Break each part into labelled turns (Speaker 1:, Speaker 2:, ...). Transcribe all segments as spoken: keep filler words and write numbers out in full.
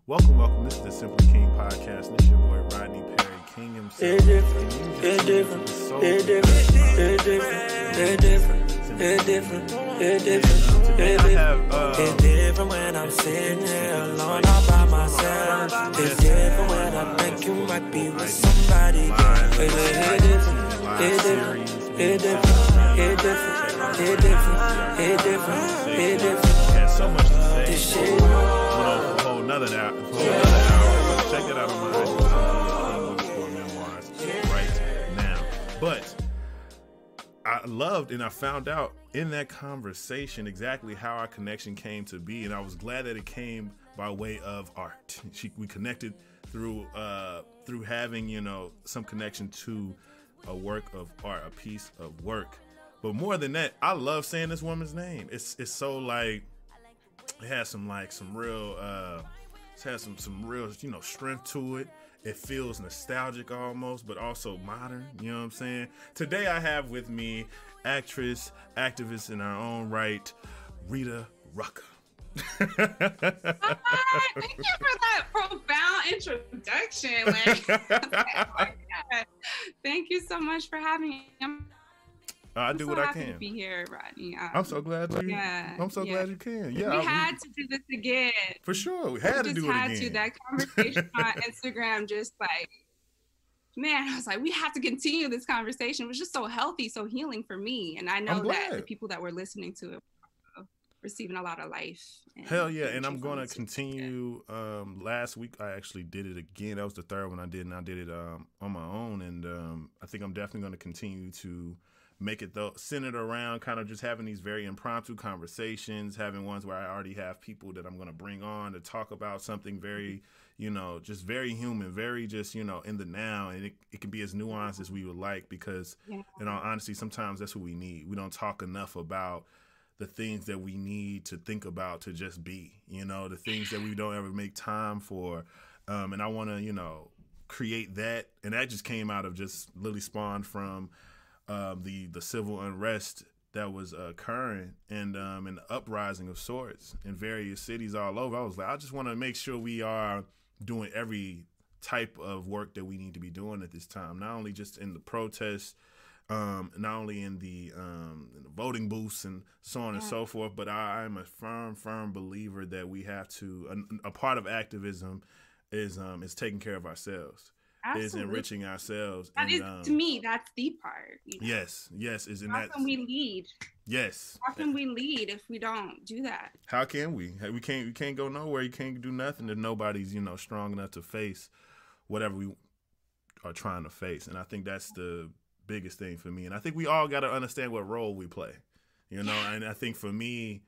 Speaker 1: Welcome, welcome. This is the Simply King podcast. And this is your boy Rodney Perry, King himself.
Speaker 2: It's different, it's different, it's different, it's different, it's different, it's different, it's different, it's different. It's different when I'm sitting here alone all by myself. It's different when I think you might be with somebody. It's different, it's different, it's different, it's different, it's different, it's different, it's different.
Speaker 1: Had so much to say.
Speaker 2: This shit.
Speaker 1: You know, for a whole nother hour. For another hour. Check it out on my King memoirs right now. But I loved and I found out in that conversation exactly how our connection came to be, and I was glad that it came by way of art. She, we connected through uh, through having, you know, some connection to a work of art, a piece of work. But more than that, I love saying this woman's name. It's it's so like it has some like some real uh, it has some some real you know strength to it. It feels nostalgic almost, but also modern. You know what I'm saying? Today I have with me actress, activist in her own right, Rita Rucker.
Speaker 3: Hi, thank you for that profound introduction. Like, oh my God. Thank you so much for having me. I'm,
Speaker 1: I
Speaker 3: I'm
Speaker 1: do
Speaker 3: so
Speaker 1: what I
Speaker 3: happy
Speaker 1: can.
Speaker 3: to be here, Rodney. Um,
Speaker 1: I'm so glad you.
Speaker 3: yeah,
Speaker 1: I'm so
Speaker 3: yeah.
Speaker 1: glad you can. Yeah,
Speaker 3: we
Speaker 1: I-
Speaker 3: had to do this again.
Speaker 1: for sure. We had
Speaker 3: we
Speaker 1: to
Speaker 3: just
Speaker 1: do it
Speaker 3: had
Speaker 1: again.
Speaker 3: to. That conversation on Instagram, just like, man, I was like, we have to continue this conversation. It was just so healthy, so healing for me, and I know
Speaker 1: I'm
Speaker 3: that
Speaker 1: glad.
Speaker 3: the people that were listening to it were receiving a lot of life. And
Speaker 1: Hell yeah, and
Speaker 3: energy
Speaker 1: I'm
Speaker 3: from
Speaker 1: gonna
Speaker 3: it, too.
Speaker 1: continue. Um, last week I actually did it again. That was the third one I did, and I did it um, on my own. And um, I think I'm definitely gonna continue to make it though centered around kind of just having these very impromptu conversations, having ones where I already have people that I'm gonna bring on to talk about something very, you know, just very human, very just you know in the now, and it, it can be as nuanced as we would like because,
Speaker 3: Yeah.
Speaker 1: in all honesty, sometimes that's what we need. We don't talk enough about the things that we need to think about to just be, you know, the things that we don't ever make time for. Um, and I want to, you know, create that. And that just came out of just literally spawned from um, the, the civil unrest that was uh, occurring and um, an uprising of sorts in various cities all over. I was like, I just want to make sure we are doing every type of work that we need to be doing at this time, not only just in the protests, Um, not only in the, um, in the voting booths and so on
Speaker 3: Yeah.
Speaker 1: and so forth, but I, I'm a firm, firm believer that we have to. A, a part of activism is um, is taking care of ourselves, is
Speaker 3: Absolutely.
Speaker 1: enriching ourselves.
Speaker 3: That
Speaker 1: and,
Speaker 3: is,
Speaker 1: um,
Speaker 3: to me, that's the part. You know?
Speaker 1: yes, yes, is in
Speaker 3: How
Speaker 1: that.
Speaker 3: can we lead?
Speaker 1: Yes.
Speaker 3: How can we lead if we don't do that?
Speaker 1: How can we? We can't. We can't go nowhere. You can't do nothing if nobody's you know strong enough to face whatever we are trying to face. And I think that's the biggest thing for me. And I think we all got to understand what role we play, you know, and I think for me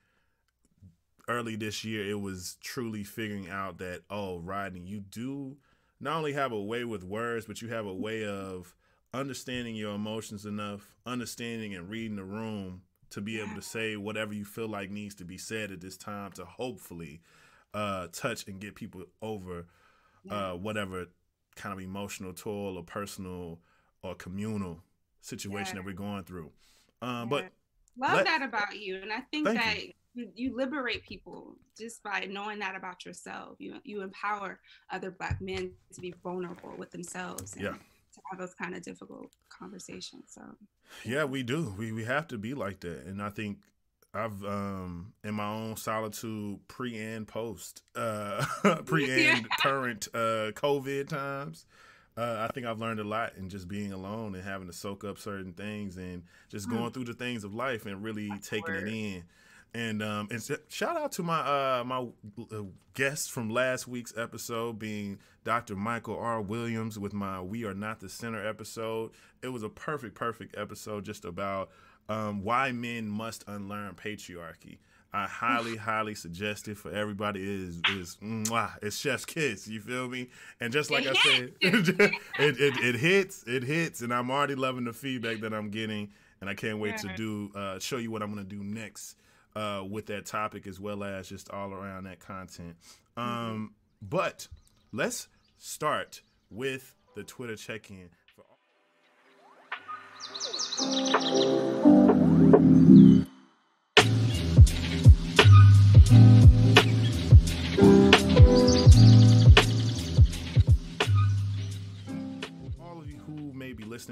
Speaker 1: early this year, it was truly figuring out that, oh, Rodney, you do not only have a way with words, but you have a way of understanding your emotions enough, understanding and reading the room to be able to say whatever you feel like needs to be said at this time to hopefully uh, touch and get people over uh, whatever kind of emotional toll or personal or communal situation
Speaker 3: Yeah.
Speaker 1: that we're going through. Um,
Speaker 3: Yeah.
Speaker 1: But
Speaker 3: Love
Speaker 1: let-
Speaker 3: that about you, and I think
Speaker 1: Thank
Speaker 3: that you. You, liberate people just by knowing that about yourself. You you empower other Black men to be vulnerable with themselves and
Speaker 1: Yeah.
Speaker 3: to have those kind of difficult conversations. So
Speaker 1: yeah, we do. We we have to be like that. And I think I've um in my own solitude pre and post uh pre and
Speaker 3: Yeah.
Speaker 1: current uh COVID times. Uh, I think I've learned a lot in just being alone and having to soak up certain things and just going through the things of life and really taking it
Speaker 3: word.
Speaker 1: in. And um, and s- shout out to my uh, my uh, guest from last week's episode being Doctor Michael R. Williams with my We Are Not the Center episode. It was a perfect, perfect episode just about um, why men must unlearn patriarchy. I highly, highly suggest it for everybody. It is is mwah, it's chef's kiss. You feel me? And just like
Speaker 3: It
Speaker 1: I said, it, it it hits, it hits, and I'm already loving the feedback that I'm getting, and I can't wait to
Speaker 3: Yeah.
Speaker 1: do uh, show you what I'm gonna do next uh, with that topic as well as just all around that content. Um,
Speaker 3: Mm-hmm.
Speaker 1: But let's start with the Twitter check-in. For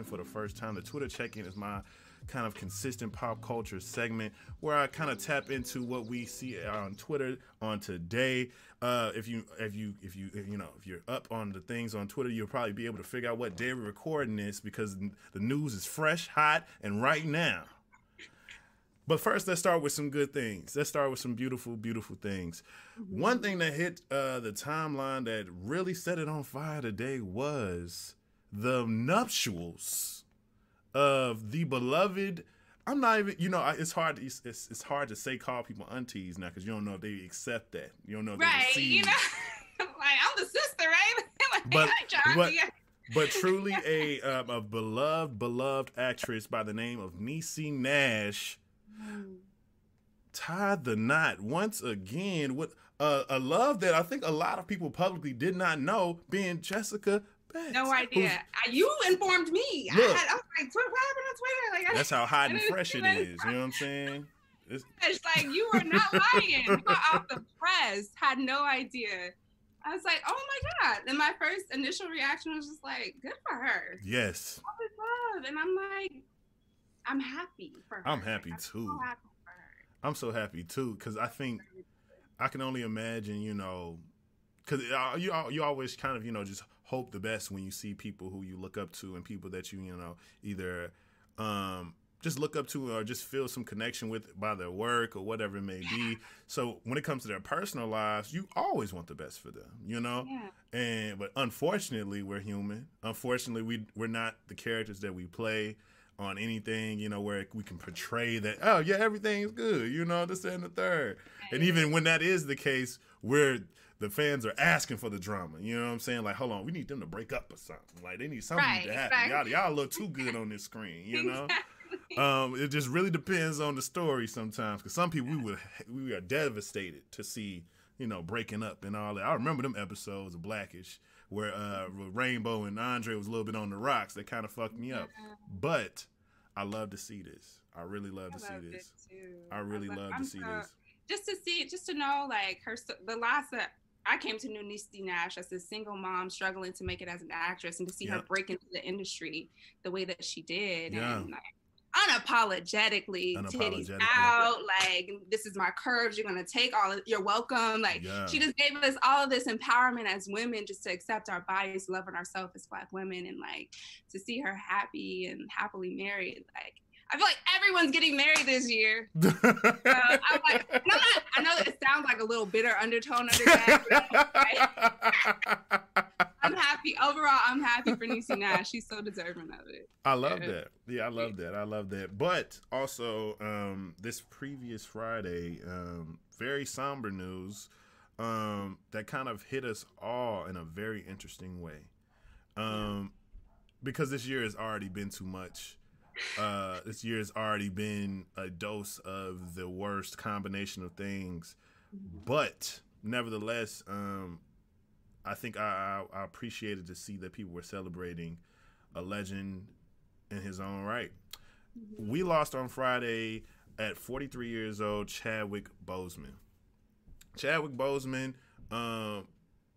Speaker 1: for the first time, the Twitter check-in is my kind of consistent pop culture segment where I kind of tap into what we see on Twitter on today. Uh, if you, if you, if you, if, you know, if you're up on the things on Twitter, you'll probably be able to figure out what day we're recording this because the news is fresh, hot, and right now. But first, let's start with some good things. Let's start with some beautiful, beautiful things. Mm-hmm. One thing that hit uh, the timeline that really set it on fire today was the nuptials of the beloved. I'm not even, you know, it's hard. To, it's, it's it's hard to say call people aunties now because you don't know if they accept that. You don't know if
Speaker 3: right,
Speaker 1: they receive.
Speaker 3: You know, like I'm the sister, right? like,
Speaker 1: but, but,
Speaker 3: yeah.
Speaker 1: but truly a um, a beloved, beloved actress by the name of Niecy Nash tied the knot once again with uh, a love that I think a lot of people publicly did not know, being Jessica Betts.
Speaker 3: No idea. I, you informed me.
Speaker 1: Look,
Speaker 3: I, had, I was like, what happened on Twitter? Like,
Speaker 1: that's how hot and fresh it is. You know what I'm saying? It's,
Speaker 3: it's like, you are not lying. You are out the press. Had no idea. I was like, oh my God. And my first initial reaction was just like, good for her.
Speaker 1: Yes.
Speaker 3: All this love. And I'm like, I'm happy for her.
Speaker 1: I'm happy
Speaker 3: I'm
Speaker 1: too.
Speaker 3: So happy for her.
Speaker 1: I'm so happy too because I think I can only imagine, you know, because you you always kind of, you know, just hope the best when you see people who you look up to and people that you, you know, either um, just look up to or just feel some connection with by their work or whatever it may be. So when it comes to their personal lives, you always want the best for them, you know?
Speaker 3: Yeah.
Speaker 1: And but unfortunately, we're human. Unfortunately, we we're not the characters that we play on anything, you know, where we can portray that, oh, yeah, everything's good, you know, this and the third. And even when that is the case, we're, the fans are asking for the drama, you know what I'm saying? Like, hold on, we need them to break up or something. Like, they need something
Speaker 3: right,
Speaker 1: to happen.
Speaker 3: Exactly.
Speaker 1: Y'all, y'all look too good on this screen, you know?
Speaker 3: Exactly.
Speaker 1: Um, it just really depends on the story sometimes, because some people, we would we are devastated to see, you know, breaking up and all that. I remember them episodes of Blackish, where uh, Rainbow and Andre was a little bit on the rocks. That kind of fucked me up. But I love to see this. I really love to
Speaker 3: I
Speaker 1: see this.
Speaker 3: Too.
Speaker 1: I really
Speaker 3: I
Speaker 1: love,
Speaker 3: love
Speaker 1: to
Speaker 3: I'm
Speaker 1: see
Speaker 3: so,
Speaker 1: this.
Speaker 3: Just to see, just to know, like, her, the last that I came to know Niecy Nash as a single mom struggling to make it as an actress, and to see
Speaker 1: Yep.
Speaker 3: her break into the industry the way that she did.
Speaker 1: Yeah.
Speaker 3: And, like, unapologetically, titties
Speaker 1: Unapologetically.
Speaker 3: out, like, this is my curves, you're gonna take all of, you're welcome. Like,
Speaker 1: Yeah.
Speaker 3: she just gave us all of this empowerment as women, just to accept our bodies, loving ourselves as Black women, and like to see her happy and happily married. Like, I feel like everyone's getting married this year. uh, I'm like, and I'm not, I know that it sounds like a little bitter undertone under that. Like, I'm happy. Overall, I'm happy for Niecy Nash. She's so deserving of it.
Speaker 1: I love yeah. that. Yeah, I love that. I love that. But also, um, this previous Friday, um, very somber news um, that kind of hit us all in a very interesting way. Um, because this year has already been too much. Uh, this year has already been a dose of the worst combination of things. But nevertheless, um, I think I, I, I appreciated to see that people were celebrating a legend in his own right. We lost on Friday at forty-three years old, Chadwick Boseman. Chadwick Boseman um,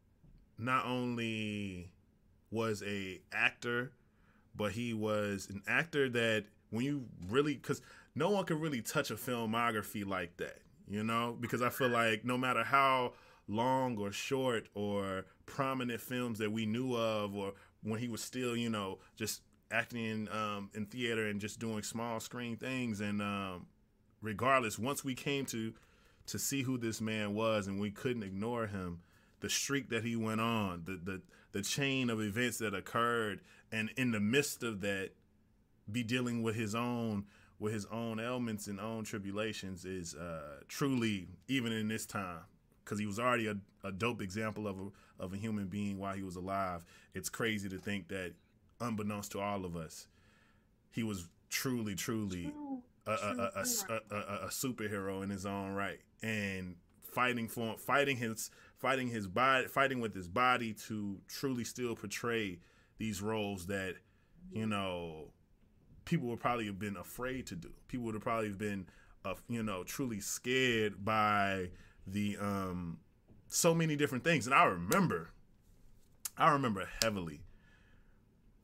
Speaker 1: not only was a actor, but he was an actor that when you really, because no one can really touch a filmography like that, you know? Because I feel like no matter how long or short or prominent films that we knew of, or when he was still, you know, just acting in, um, in theater and just doing small screen things. And um, regardless, once we came to to see who this man was and we couldn't ignore him, the streak that he went on, the the the chain of events that occurred, and in the midst of that, be dealing with his own with his own ailments and own tribulations is uh, truly, even in this time, because he was already a, a dope example of a of a human being while he was alive. It's crazy to think that, unbeknownst to all of us, he was truly, truly a, a, a, a, a, a superhero in his own right, and fighting for fighting his fighting his body, fighting with his body to truly still portray these roles that, you know, people would probably have been afraid to do. People would have probably been, uh, you know, truly scared by the um, so many different things. And I remember, I remember heavily, pr-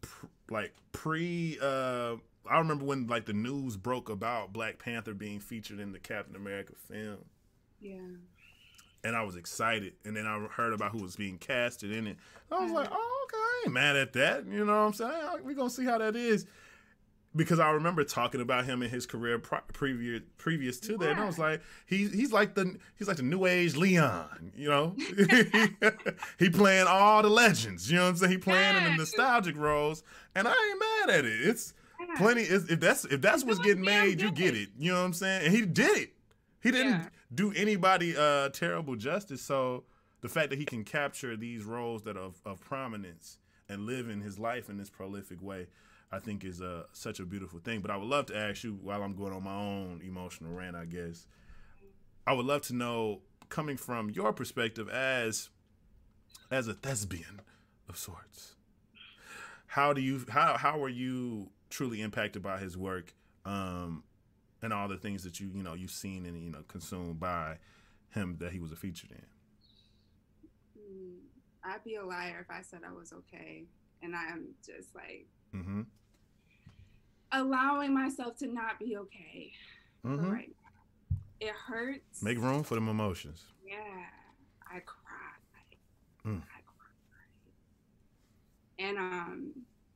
Speaker 1: like pre. Uh, I remember when like the news broke about Black Panther being featured in the Captain America film.
Speaker 3: Yeah.
Speaker 1: And I was excited. And then I heard about who was being casted in it. I was like, oh, okay, I ain't mad at that. You know what I'm saying? We're going to see how that is. Because I remember talking about him in his career pre- previous previous to that. And I was like, he, he's like the he's like the new age Leon, you know? He playing all the legends, you know what I'm saying? He playing in the nostalgic roles. And I ain't mad at it. It's plenty. It's, if that's if that's what's getting made, you get it. You know what I'm saying? And he did it. He didn't yeah. do anybody uh, terrible justice. So the fact that he can capture these roles that are of, of prominence and live in his life in this prolific way, I think is uh, such a beautiful thing. But I would love to ask you, while I'm going on my own emotional rant, I guess, I would love to know, coming from your perspective as as a thespian of sorts, how do you how how were you truly impacted by his work? Um, and all the things that you, you know, you've seen and, you know, consumed by him that he was a featured in.
Speaker 3: I'd be a liar if I said I was okay. And I am just like
Speaker 1: mm-hmm.
Speaker 3: allowing myself to not be okay
Speaker 1: mm-hmm.
Speaker 3: right now. It hurts.
Speaker 1: Make room for them emotions.
Speaker 3: Yeah. I cried.
Speaker 1: Mm.
Speaker 3: I cried. And um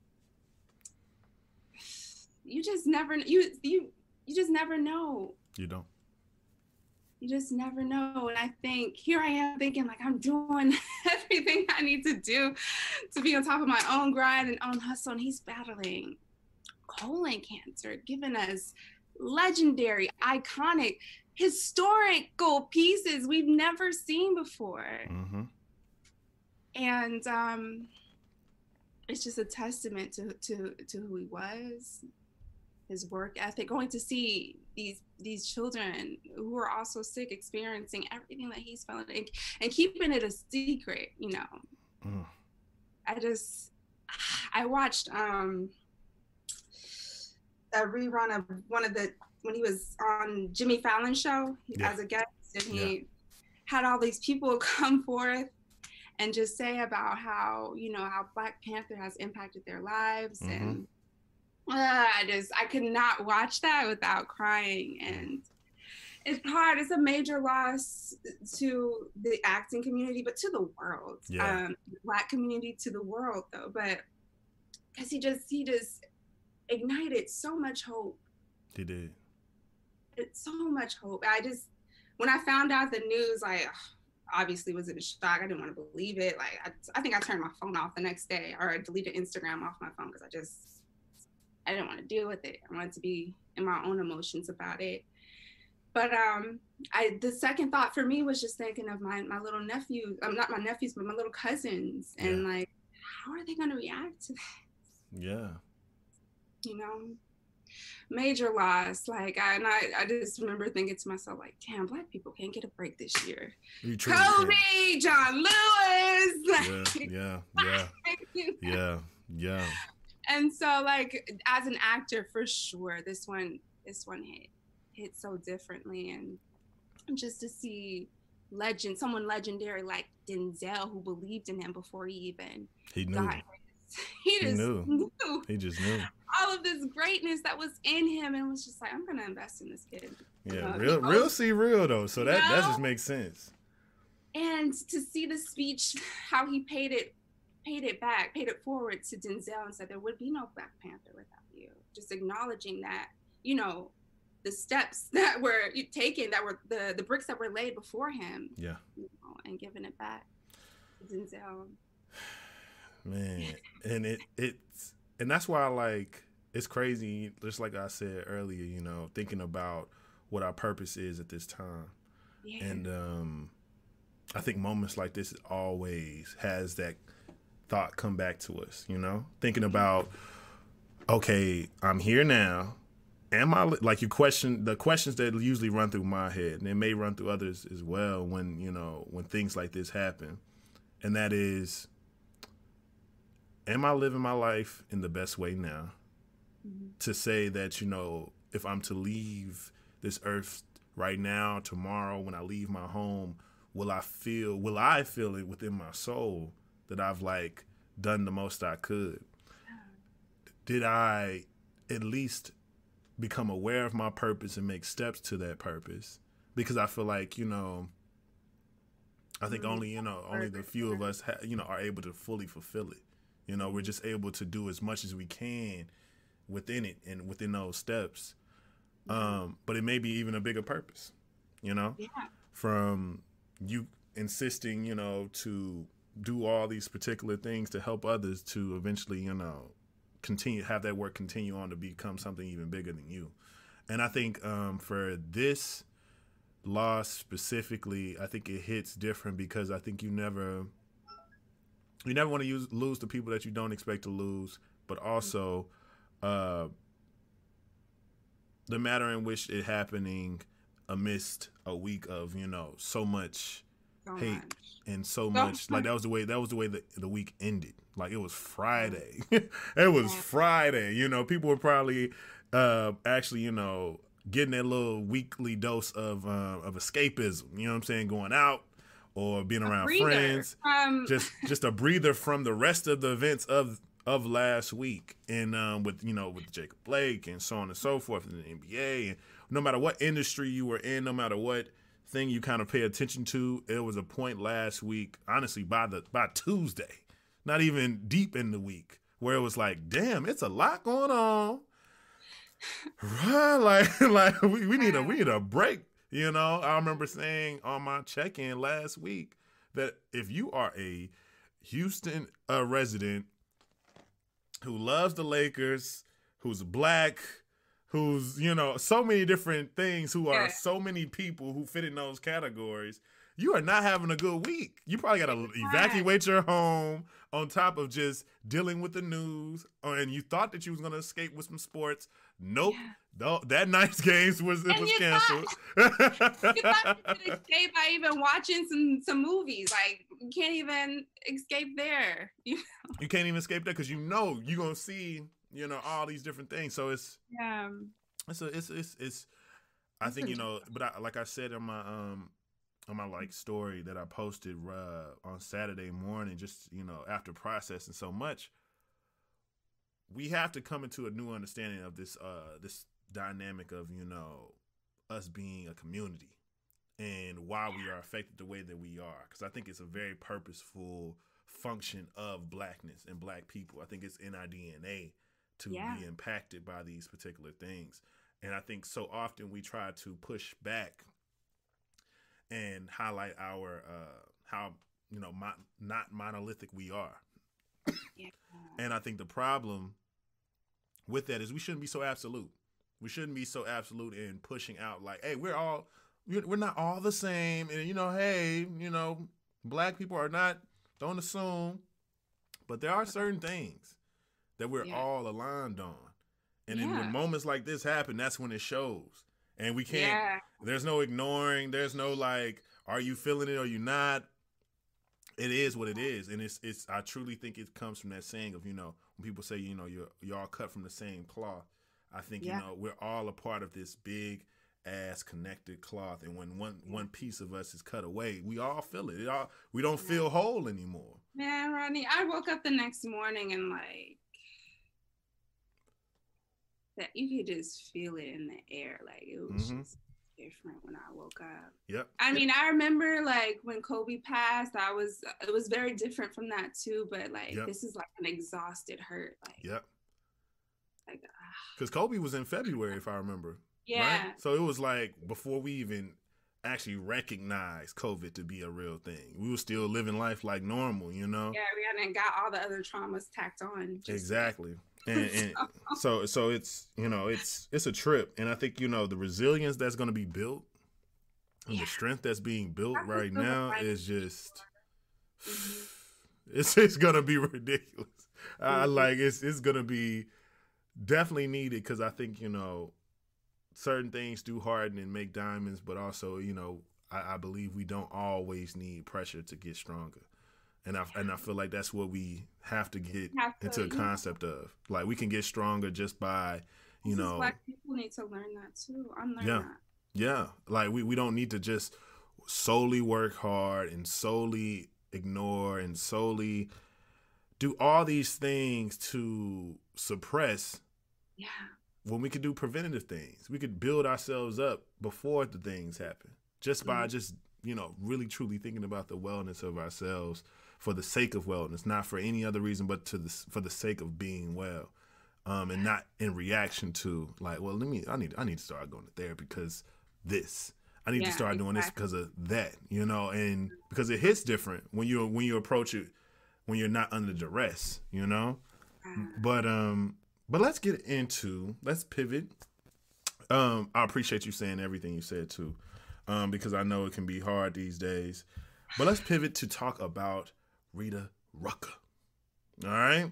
Speaker 3: you just never you you You just never know.
Speaker 1: You don't.
Speaker 3: You just never know. And I think here I am thinking like I'm doing everything I need to do to be on top of my own grind and own hustle. And he's battling colon cancer, giving us legendary, iconic, historical pieces we've never seen before.
Speaker 1: Mm-hmm.
Speaker 3: And um, it's just a testament to, to, to who he was. His work ethic, going to see these these children who are also sick, experiencing everything that he's felt, and, and keeping it a secret, you know.
Speaker 1: Mm.
Speaker 3: I just, I watched um, a rerun of one of the, when he was on Jimmy Fallon's show yeah. as a guest, and he yeah. had all these people come forth and just say about how, you know, how Black Panther has impacted their lives. Mm-hmm. and Uh, I just, I could not watch that without crying. And it's hard. It's a major loss to the acting community, but to the world.
Speaker 1: Yeah.
Speaker 3: Um, Black community to the world, though. But because he just, he just ignited so much hope.
Speaker 1: He did.
Speaker 3: It's so much hope. I just, when I found out the news, I obviously was in a shock. I didn't want to believe it. Like, I, I think I turned my phone off the next day, or I deleted Instagram off my phone because I just, I didn't want to deal with it. I wanted to be in my own emotions about it. But um, I the second thought for me was just thinking of my, my little nephews, um, not my nephews, but my little cousins. And yeah. like, how are they going to react to this?
Speaker 1: Yeah.
Speaker 3: You know, major loss. Like, I, and I, I just remember thinking to myself, like, damn, Black people can't get a break this year. Kobe, can. John Lewis. Like,
Speaker 1: yeah, yeah, yeah, yeah, yeah.
Speaker 3: And so, like, as an actor, for sure, this one, this one hit, hit so differently. And just to see legend, someone legendary like Denzel, who believed in him before he even
Speaker 1: he knew.
Speaker 3: got his, he,
Speaker 1: he
Speaker 3: just
Speaker 1: knew.
Speaker 3: knew.
Speaker 1: He just knew
Speaker 3: all of this greatness that was in him, and was just like, I'm gonna invest in this kid.
Speaker 1: Yeah,
Speaker 3: uh,
Speaker 1: real, real, see real though. So that
Speaker 3: know?
Speaker 1: that just makes sense.
Speaker 3: And to see the speech, how he paid it. paid it back, paid it forward to Denzel and said there would be no Black Panther without you. Just acknowledging that, you know, the steps that were taken, that were the, the bricks that were laid before him.
Speaker 1: Yeah.
Speaker 3: You know, and giving it back to Denzel.
Speaker 1: Man, and it it's and that's why, like, it's crazy, just like I said earlier, you know, thinking about what our purpose is at this time. Yeah. And um I think moments like this always has that thought come back to us, you know, thinking about, okay, I'm here now. Am I, like, you question the questions that usually run through my head, and it may run through others as well when, you know, when things like this happen. And that is, am I living my life in the best way now? Mm-hmm. To say that, you know, if I'm to leave this earth right now, tomorrow, when I leave my home, will I feel, will I feel it within my soul that I've, like, done the most I could? did I at least become aware of my purpose and make steps to that purpose? Because I feel like, you know, I think only, you know, only the few of us, ha- you know, are able to fully fulfill it. You know, we're just able to do as much as we can within it and within those steps. Um, but it may be even a bigger purpose, you know,
Speaker 3: Yeah.
Speaker 1: from you insisting, you know, to do all these particular things to help others to eventually, you know, continue, have that work continue on to become something even bigger than you. And I think um, for this loss specifically, I think it hits different because I think you never, you never want to use, lose the people that you don't expect to lose, but also uh, the matter in which it happening amidst a week of, you know, so much
Speaker 3: So
Speaker 1: hate
Speaker 3: much.
Speaker 1: and so
Speaker 3: So
Speaker 1: much, like
Speaker 3: much.
Speaker 1: that was the way, that was the way the, the week ended. Like it was Friday. It was Friday. You know, people were probably uh, actually, you know, getting that little weekly dose of uh, of escapism. You know what I'm saying? Going out or being around
Speaker 3: breather.
Speaker 1: friends.
Speaker 3: Um,
Speaker 1: Just just a breather from the rest of the events of of last week, and um, with you know with Jacob Blake and so on and so forth in the N B A, and no matter what industry you were in, no matter what thing you kind of pay attention to, it was a point last week, honestly, by the by Tuesday, not even deep in the week, where it was like, damn, it's a lot going on. Right, like like we, we need a we need a break. You know, I remember saying on my check-in last week that if you are a Houston uh, resident who loves the Lakers, who's black, who's, you know, so many different things, who are
Speaker 3: Yeah.
Speaker 1: so many people who fit in those categories, you are not having a good week. You probably got to evacuate your home on top of just dealing with the news. Oh, and you thought that you was going to escape with some sports. Nope.
Speaker 3: Yeah.
Speaker 1: Th- That night's games was, it
Speaker 3: And
Speaker 1: was
Speaker 3: you
Speaker 1: canceled.
Speaker 3: You thought you could escape by even watching some some movies. Like you can't even escape there. You-
Speaker 1: You can't even escape that because you know you're going to see, you know, all these different things. So it's,
Speaker 3: Yeah.
Speaker 1: it's, a, it's, it's, it's, I
Speaker 3: It's
Speaker 1: think, you know, but I, like I said in my, um, on my like story that I posted uh, on Saturday morning, just, you know, after processing so much, we have to come into a new understanding of this, uh, this dynamic of, you know, us being a community and why we are affected the way that we are. Because I think it's a very purposeful function of blackness and black people. I think it's in our D N A to
Speaker 3: Yeah.
Speaker 1: be impacted by these particular things. And I think so often we try to push back and highlight our, uh, how, you know, mo- not monolithic we are.
Speaker 3: Yeah.
Speaker 1: And I think the problem with that is we shouldn't be so absolute. We shouldn't be so absolute in pushing out like, hey, we're all, we're we're not all the same. And, you know, hey, you know, black people are not, don't assume. But there are certain things that we're
Speaker 3: Yeah.
Speaker 1: all aligned on. And then
Speaker 3: Yeah.
Speaker 1: when moments like this happen, that's when it shows. And we can't,
Speaker 3: Yeah.
Speaker 1: there's no ignoring. There's no like, are you feeling it or you not? It is what it is. And it's, it's, I truly think it comes from that saying of, you know, when people say, you know, you're, you're all cut from the same cloth. I think,
Speaker 3: Yeah.
Speaker 1: you know, we're all a part of this big ass connected cloth. And when one, one piece of us is cut away, we all feel it. It all, we don't feel whole anymore.
Speaker 3: Man, Rodney, I woke up the next morning and like that you could just feel it in the air. Like it was
Speaker 1: Mhm.
Speaker 3: just different when I woke up.
Speaker 1: Yep.
Speaker 3: I mean, I remember like when Kobe passed, I was it was very different from that too, but like
Speaker 1: Yep.
Speaker 3: this is like an exhausted hurt. Like,
Speaker 1: Yep.
Speaker 3: like ah,
Speaker 1: Because Kobe was in February, if I remember.
Speaker 3: yeah.
Speaker 1: Right? So it was like before we even actually recognized COVID to be a real thing. We were still living life like normal, you know?
Speaker 3: Yeah, we hadn't got all the other traumas tacked on. just-
Speaker 1: Exactly. And, and so so it's, you know, it's it's a trip. And I think, you know, the resilience that's going to be built and
Speaker 3: Yeah.
Speaker 1: the strength that's being built
Speaker 3: I can
Speaker 1: right
Speaker 3: feel the
Speaker 1: now
Speaker 3: fight.
Speaker 1: is just
Speaker 3: Mhm.
Speaker 1: it's it's going to be ridiculous. I
Speaker 3: Mhm.
Speaker 1: like it's it's going to be definitely needed because I think, you know, certain things do harden and make diamonds, but also, you know, I, I believe we don't always need pressure to get stronger. And I and I feel like that's what we have to get
Speaker 3: Have to,
Speaker 1: into a
Speaker 3: yeah.
Speaker 1: concept of. Like we can get stronger just by, you
Speaker 3: This is
Speaker 1: know,
Speaker 3: Black people need to learn that too. I'm learning
Speaker 1: Yeah.
Speaker 3: that.
Speaker 1: yeah. Like we, we don't need to just solely work hard and solely ignore and solely do all these things to suppress.
Speaker 3: Yeah.
Speaker 1: When we could do preventative things. We could build ourselves up before the things happen. Just by mm-hmm. just, you know, really truly thinking about the wellness of ourselves for the sake of wellness, not for any other reason, but to the, for the sake of being well. Um, and not in reaction to like, well, let me, I need, I need to start going to therapy because this, I need yeah, to start doing exactly. this because of that, you know, and because it hits different when you, when you approach it, when you're not under duress, you know, uh, but, um, but let's get into, let's pivot. Um, I appreciate you saying everything you said too, um, because I know it can be hard these days, but let's pivot to talk about Rita Rucker. All right.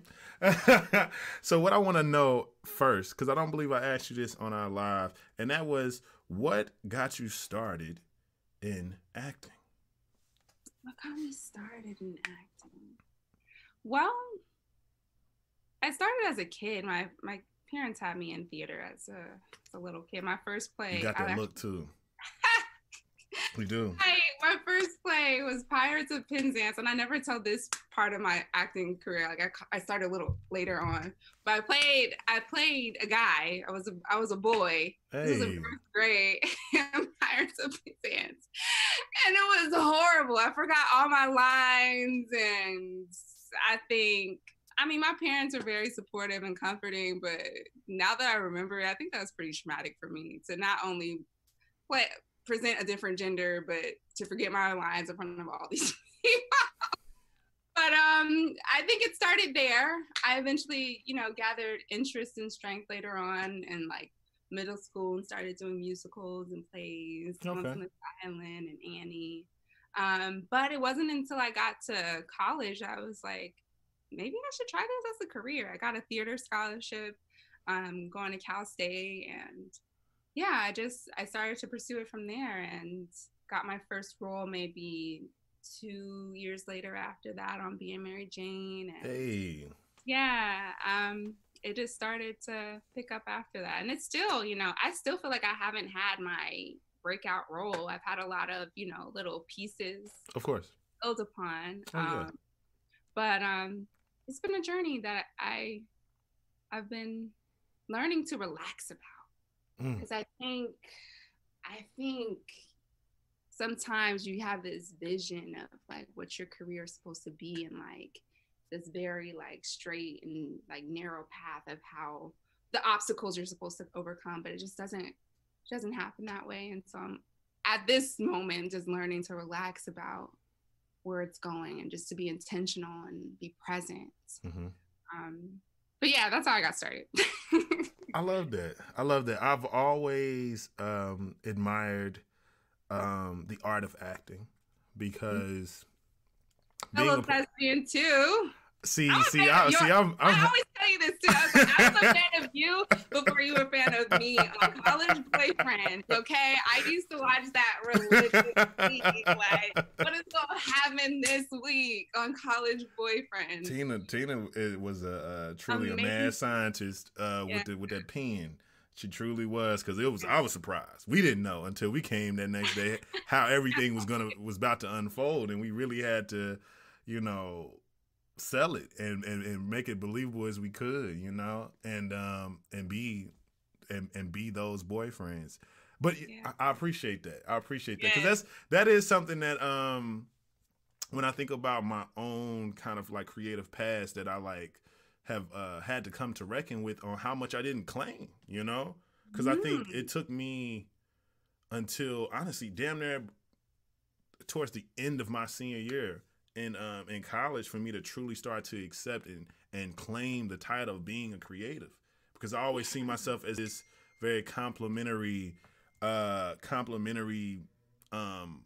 Speaker 1: So what I want to know first, because I don't believe I asked you this on our live, and that was, what got you started in acting?
Speaker 3: What got me started in acting? Well, I started as a kid. My my parents had me in theater as a, as a little kid. My first play.
Speaker 1: You got that
Speaker 3: I,
Speaker 1: look too. We do.
Speaker 3: I, my first play was Pirates of Penzance, and I never told this part of my acting career. Like I, I started a little later on, but I played. I played a guy. I was a, I was a boy.
Speaker 1: Hey.
Speaker 3: This was in first grade. Pirates of Penzance, and it was horrible. I forgot all my lines, and I think. I mean, my parents are very supportive and comforting, but now that I remember it, I think that was pretty traumatic for me to not only play. present a different gender, but to forget my lines in front of all these people. But um, I think it started there. I eventually, you know, gathered interest and strength later on in like middle school and started doing musicals and plays,
Speaker 1: okay.
Speaker 3: Once on the Island and Annie. Um, but it wasn't until I got to college I was like, maybe I should try this as a career. I got a theater scholarship, um, going to Cal State, and yeah, I just, I started to pursue it from there and got my first role maybe two years later after that on Being Mary Jane. And
Speaker 1: hey.
Speaker 3: Yeah, um, it just started to pick up after that. And it's still, you know, I still feel like I haven't had my breakout role. I've had a lot of, you know, little pieces.
Speaker 1: Of course.
Speaker 3: Built upon.
Speaker 1: Oh, yeah.
Speaker 3: Um, but um, it's been a journey that I, I've been learning to relax about. Because I think, I think sometimes you have this vision of like what your career is supposed to be and like this very like straight and like narrow path of how the obstacles you're supposed to overcome, but it just doesn't, it doesn't happen that way. And so I'm at this moment just learning to relax about where it's going and just to be intentional and be present. Mm-hmm. Um, but yeah, that's how I got started.
Speaker 1: I love that. I love that. I've always um, admired um, the art of acting because being
Speaker 3: Hello,
Speaker 1: a
Speaker 3: lesbian too.
Speaker 1: See, see, I, see, I'm, I'm.
Speaker 3: I always tell you this too. I was like, I was a fan of you before you were a fan of me on College Boyfriend. Okay, I used to watch that religiously. Like, what is going to happen this week on College Boyfriend?
Speaker 1: Tina, Tina was a, a truly Amazing. a mad scientist uh, yeah. with the, with that pen. She truly was, because it was. I was surprised. We didn't know until we came that next day how everything was gonna was about to unfold, and we really had to, you know, sell it and, and, and make it believable as we could, you know, and um and be and, and be those boyfriends. But yeah. I, I appreciate that. I appreciate that because yeah. that's that is something that um when I think about my own kind of like creative past that I like have uh, had to come to reckon with on how much I didn't claim, you know, because mm. I think it took me until honestly damn near towards the end of my senior year in um, in college for me to truly start to accept and, and claim the title of being a creative, because I always see myself as this very complimentary, uh, complimentary um,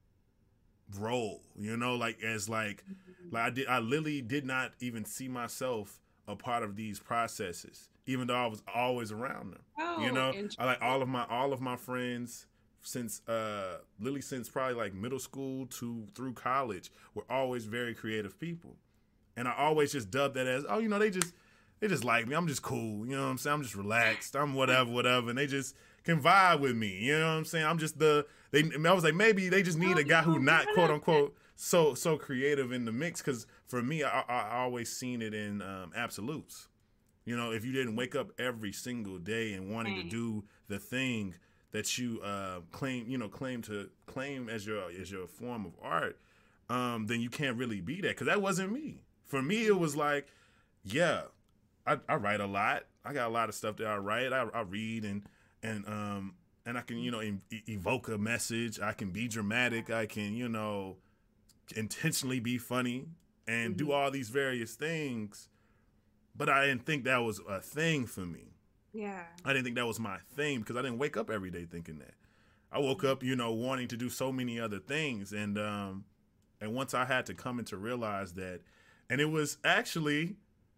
Speaker 1: role, you know, like as like, like I did, I literally did not even see myself a part of these processes, even though I was always around them. Oh, you know, I like all of my all of my friends since uh literally since probably like middle school to through college were always very creative people, and I always just dubbed that as, oh, you know, they just they just like me. I'm just cool. You know what I'm saying? I'm just relaxed. I'm whatever, whatever, and they just can vibe with me. You know what I'm saying? I'm just the they. I was like, maybe they just need a guy who not quote unquote so so creative in the mix, because for me, I, I, I always seen it in um, absolutes. You know, if you didn't wake up every single day and wanting
Speaker 3: Right.
Speaker 1: to do the thing that you uh, claim, you know, claim to claim as your as your form of art, um, then you can't really be that. Because that wasn't me. For me, it was like, yeah, I, I write a lot. I got a lot of stuff that I write. I, I read and and um and I can, you know, e- evoke a message. I can be dramatic. I can, you know, intentionally be funny and
Speaker 3: Mm-hmm.
Speaker 1: do all these various things. But I didn't think that was a thing for me.
Speaker 3: Yeah.
Speaker 1: I didn't think that was my thing because I didn't wake up every day thinking that. I woke up, you know, wanting to do so many other things. And um, and once I had to come into realize that, and it was actually,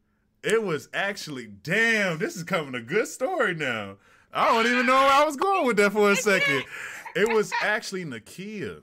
Speaker 1: it was actually, damn, this is coming a good story now. I don't even know where I was going with that for a second. It was actually Nakia.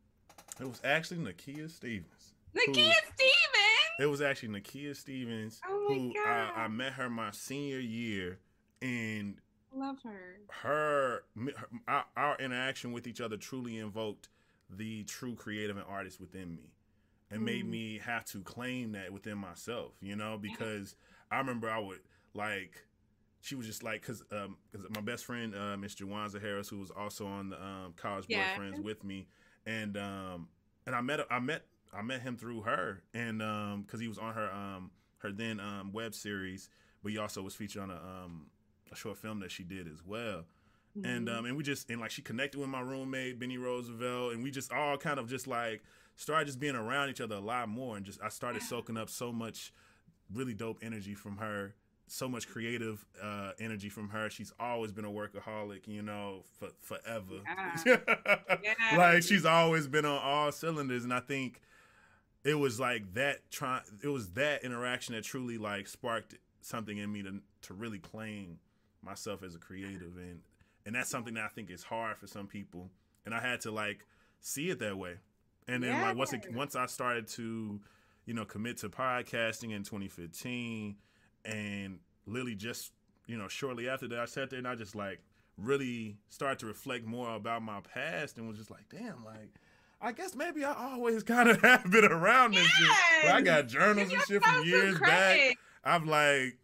Speaker 1: It was actually Nakia Stevens.
Speaker 3: Nakia
Speaker 1: who-
Speaker 3: Stevens.
Speaker 1: It was actually Nakia Stevens
Speaker 3: Oh my
Speaker 1: who
Speaker 3: God.
Speaker 1: I, I met her my senior year, and
Speaker 3: Love her.
Speaker 1: her, her our, our interaction with each other truly invoked the true creative and artist within me, and made
Speaker 3: Mm.
Speaker 1: me have to claim that within myself. You know, because I remember I would like. She was just like, cause, um, cause my best friend, uh, Miss Juwanza Harris, who was also on the um, College
Speaker 3: Yeah.
Speaker 1: Boyfriends with me, and um, and I met, I met, I met him through her, and um, cause he was on her um, her then um, web series, but he also was featured on a um, a short film that she did as well,
Speaker 3: Mm-hmm.
Speaker 1: and um, and we just and like she connected with my roommate Benny Roosevelt, and we just all kind of just like started just being around each other a lot more, and just I started soaking up so much really dope energy from her. So much creative uh, energy from her. She's always been a workaholic, you know, for forever.
Speaker 3: Yeah. Yeah.
Speaker 1: Like she's always been on all cylinders, and I think it was like that. Try it was that interaction that truly like sparked something in me to to really claim myself as a creative, and and that's something that I think is hard for some people, and I had to like see it that way. And then like once it,
Speaker 3: Yeah.
Speaker 1: once I started to, you know, commit to podcasting in twenty fifteen. And literally just, you know, shortly after that, I sat there and I just like really started to reflect more about my past and was just like, damn, like, I guess maybe I always kind of have been around this shit. Like, I got journals
Speaker 3: Give
Speaker 1: and shit
Speaker 3: yourself
Speaker 1: from
Speaker 3: some
Speaker 1: years back.
Speaker 3: credit.
Speaker 1: I've like,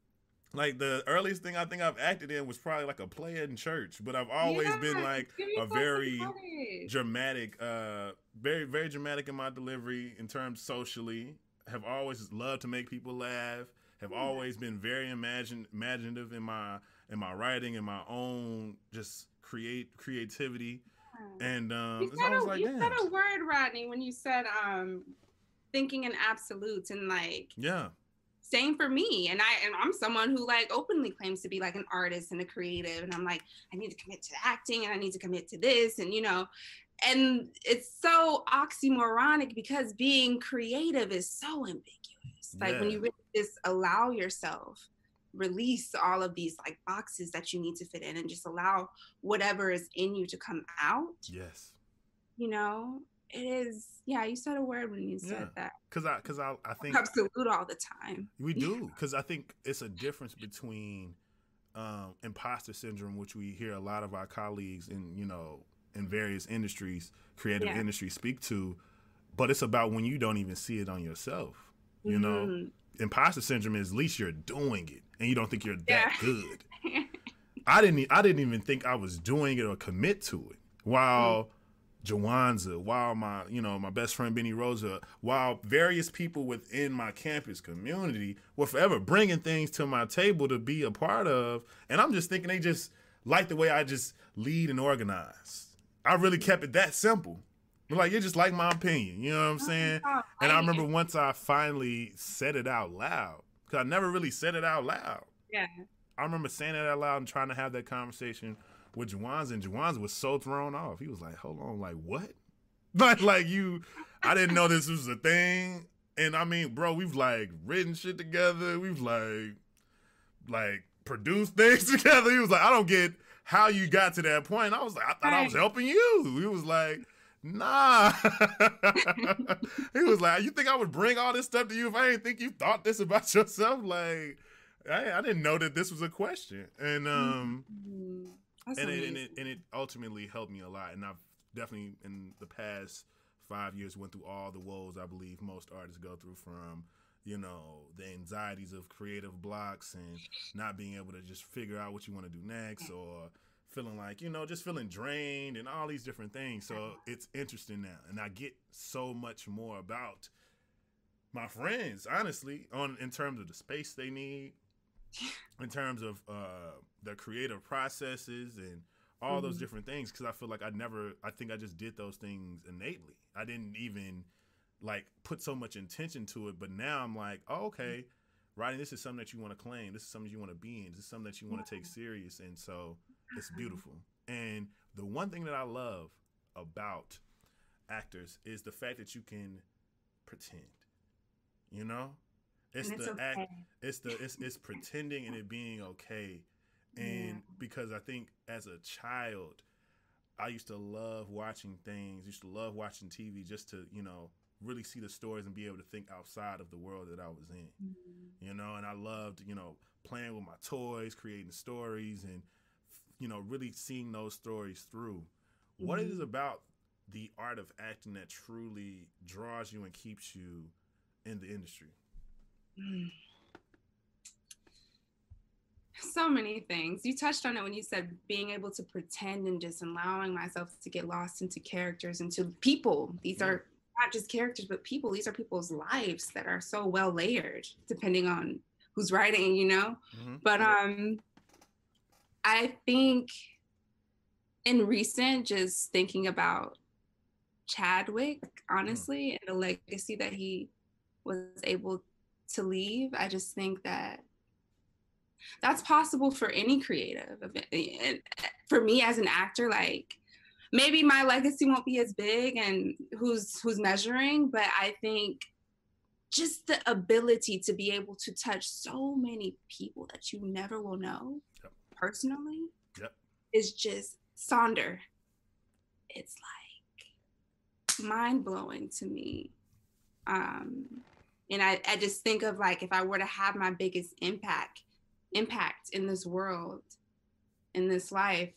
Speaker 1: like the earliest thing I think I've acted in was probably like a play in church, but I've always
Speaker 3: Yeah,
Speaker 1: been like
Speaker 3: give
Speaker 1: a
Speaker 3: yourself some
Speaker 1: very
Speaker 3: credit.
Speaker 1: dramatic, uh, very, very dramatic in my delivery in terms socially. Have always loved to make people laugh. Have
Speaker 3: Yeah.
Speaker 1: always been very imagine, imaginative in my in my writing and my own just create creativity. And um,
Speaker 3: You
Speaker 1: it's
Speaker 3: said,
Speaker 1: always
Speaker 3: a,
Speaker 1: like,
Speaker 3: you
Speaker 1: damn,
Speaker 3: said a word, Rodney, when you said um, thinking in absolutes, and like
Speaker 1: yeah,
Speaker 3: same for me. And I and I'm someone who like openly claims to be like an artist and a creative, and I'm like, I need to commit to acting and I need to commit to this, and you know, and it's so oxymoronic because being creative is so ambiguous. Like when
Speaker 1: Yeah.
Speaker 3: you really just allow yourself, release all of these like boxes that you need to fit in, and just allow whatever is in you to come out.
Speaker 1: yes,
Speaker 3: You know, it is. Yeah, you said a word when you said
Speaker 1: yeah.
Speaker 3: that.
Speaker 1: Because I because I I think
Speaker 3: Absolute all the time.
Speaker 1: we do, because I think it's a difference between um, imposter syndrome, which we hear a lot of our colleagues in, you know, in various industries, creative
Speaker 3: Yeah.
Speaker 1: industries speak to, but it's about when you don't even see it on yourself. You know,
Speaker 3: Mhm.
Speaker 1: imposter syndrome is at least you're doing it and you don't think you're that
Speaker 3: Yeah.
Speaker 1: good. I didn't e- I didn't even think I was doing it or commit to it. While Jawanza, while my, you know, my best friend Benny Rosa, while various people within my campus community were forever bringing things to my table to be a part of, and I'm just thinking they just like the way I just lead and organize. I really kept it that simple. But like, you just like my opinion, you know what I'm saying? And I remember once I finally said it out loud, because I never really said it out loud.
Speaker 3: Yeah.
Speaker 1: I remember saying it out loud and trying to have that conversation with Juwanza, and Juwanza was so thrown off. He was like, hold on, like, what? Like, like you, I didn't know this was a thing. And I mean, bro, we've like written shit together. We've like, like produced things together. He was like, I don't get how you got to that point. And I was like, I thought I was
Speaker 3: Right.
Speaker 1: helping you. He was like, nah. He was like, you think I would bring all this stuff to you if I didn't think you thought this about yourself? Like, I, I didn't know that this was a question. And um
Speaker 3: Mhm. That's
Speaker 1: and it, and
Speaker 3: amazing.
Speaker 1: it and it ultimately helped me a lot. And I've definitely in the past five years, went through all the woes I believe most artists go through, from, you know, the anxieties of creative blocks and not being able to just figure out what you want to do next, or feeling like, you know, just feeling drained and all these different things. So it's interesting now. And I get so much more about my friends, honestly, on in terms of the space they need, in terms of uh, their creative processes and all mm-hmm. those different things. Because I feel like I never, I think I just did those things innately. I didn't even like put so much intention to it. But now I'm like, oh, okay, writing, this is something that you want to claim. This is something you want to be in. This is something that you want to take serious. And so it's beautiful. And the one thing that I love about actors is the fact that you can pretend. You know, it's
Speaker 3: it's
Speaker 1: the
Speaker 3: okay.
Speaker 1: act. It's the it's it's pretending and it being okay. And yeah. because I think as a child, I used to love watching things. Used to love watching T V just to, you know, really see the stories and be able to think outside of the world that I was in. Mm-hmm. You know, and I loved, you know, playing with my toys, creating stories, and, you know, really seeing those stories through. Mm-hmm. What is it about the art of acting that truly draws you and keeps you in the industry?
Speaker 3: Mm. So many things. You touched on it when you said being able to pretend and just allowing myself to get lost into characters, into people. These yeah. are not just characters, but people. These are people's lives that are so well layered, depending on who's writing, you know? Mm-hmm. But um, I think in recent, just thinking about Chadwick, honestly, mm. and the legacy that he was able to leave, I just think that that's possible for any creative. And for me as an actor, like, maybe my legacy won't be as big and who's who's measuring, but I think just the ability to be able to touch so many people that you never will know yep. personally yep. is just Sonder. It's like mind-blowing to me. Um, and I, I just think of, like, if I were to have my biggest impact impact in this world, in this life,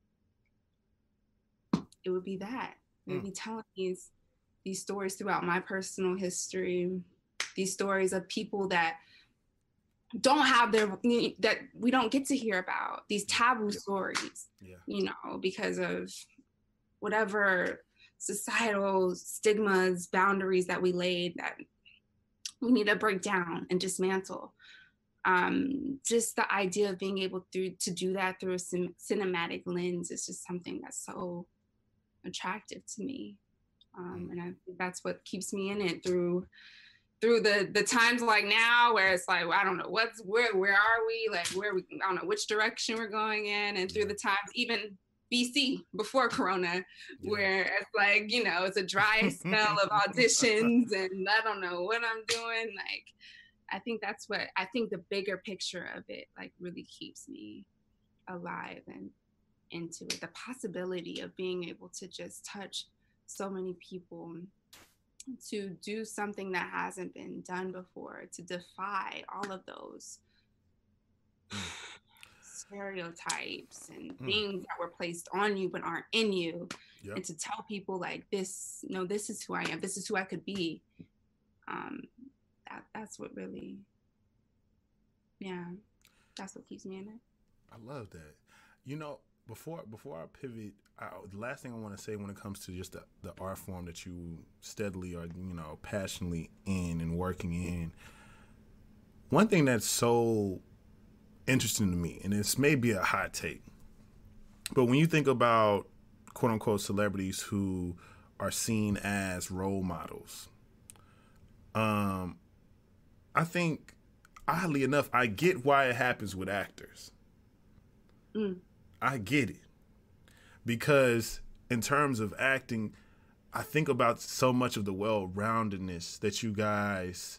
Speaker 3: it would be that. It would mm. be telling these these stories throughout my personal history, these stories of people that don't have their, that we don't get to hear about, these taboo yeah. stories, yeah. you know, because of whatever societal stigmas, boundaries that we laid that we need to break down and dismantle. Um, just the idea of being able to, to do that through a cin- cinematic lens is just something that's so attractive to me. Um, and I think that's what keeps me in it through through the the times like now, where it's like, well, I don't know what's where where are we, like where we I don't know which direction we're going in, and through the times even B C before Corona, yeah. where it's like, you know, it's a dry spell of auditions and I don't know what I'm doing. Like, I think that's what, I think the bigger picture of it, like, really keeps me alive and into it. The possibility of being able to just touch so many people, to do something that hasn't been done before, to defy all of those stereotypes and mm. things that were placed on you but aren't in you, yep. and to tell people, like, this, no, this is who I am, this is who I could be. Um, that that's what really, yeah, that's what keeps me in it.
Speaker 1: I love that. You know, before before I pivot, I, the last thing I want to say when it comes to just the, the art form that you steadily are, you know, passionately in and working in, one thing that's so interesting to me, and this may be a hot take, but when you think about quote unquote celebrities who are seen as role models, um, I think, oddly enough, I get why it happens with actors. Mm. I get it. Because in terms of acting, I think about so much of the well-roundedness that you guys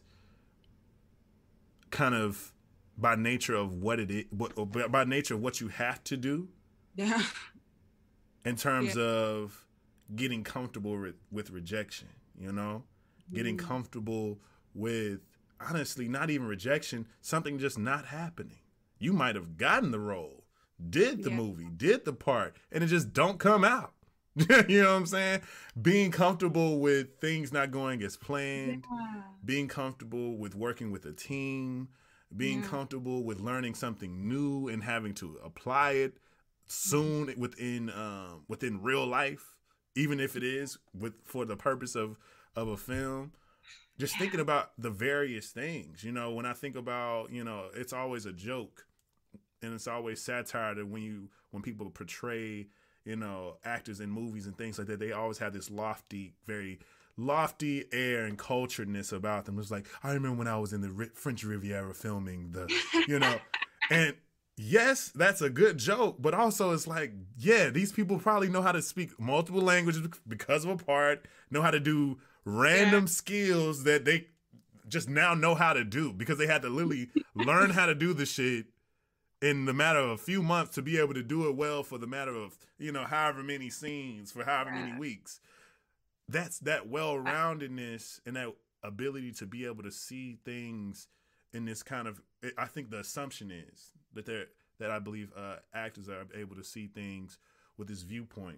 Speaker 1: kind of, by nature of what it is, what, by nature of what you have to do.
Speaker 3: Yeah. In
Speaker 1: terms yeah. of getting comfortable with, with rejection, you know? Mm. Getting comfortable with, honestly, not even rejection, something just not happening. You might have gotten the role, did the yeah. movie, did the part, and it just don't come out. You know what I'm saying? Being comfortable with things not going as planned,
Speaker 3: Yeah.
Speaker 1: being comfortable with working with a team, being
Speaker 3: Yeah.
Speaker 1: comfortable with learning something new and having to apply it soon within um, within real life, even if it is with for the purpose of of a film. Just
Speaker 3: Yeah.
Speaker 1: thinking about the various things, you know, when I think about, you know, it's always a joke and it's always satire that when you when people portray, you know, actors in movies and things like that, they always have this lofty, very lofty air and culturedness about them. It's like, I remember when I was in the French Riviera filming the, you know, and yes, that's a good joke, but also it's like, yeah, these people probably know how to speak multiple languages because of a part, know how to do random yeah. skills that they just now know how to do because they had to literally learn how to do the shit in the matter of a few months to be able to do it well for the matter of, you know, however many scenes for however yeah. many weeks. That's that well-roundedness and that ability to be able to see things in this kind of, I think the assumption is that they're, that I believe uh, actors are able to see things with this viewpoint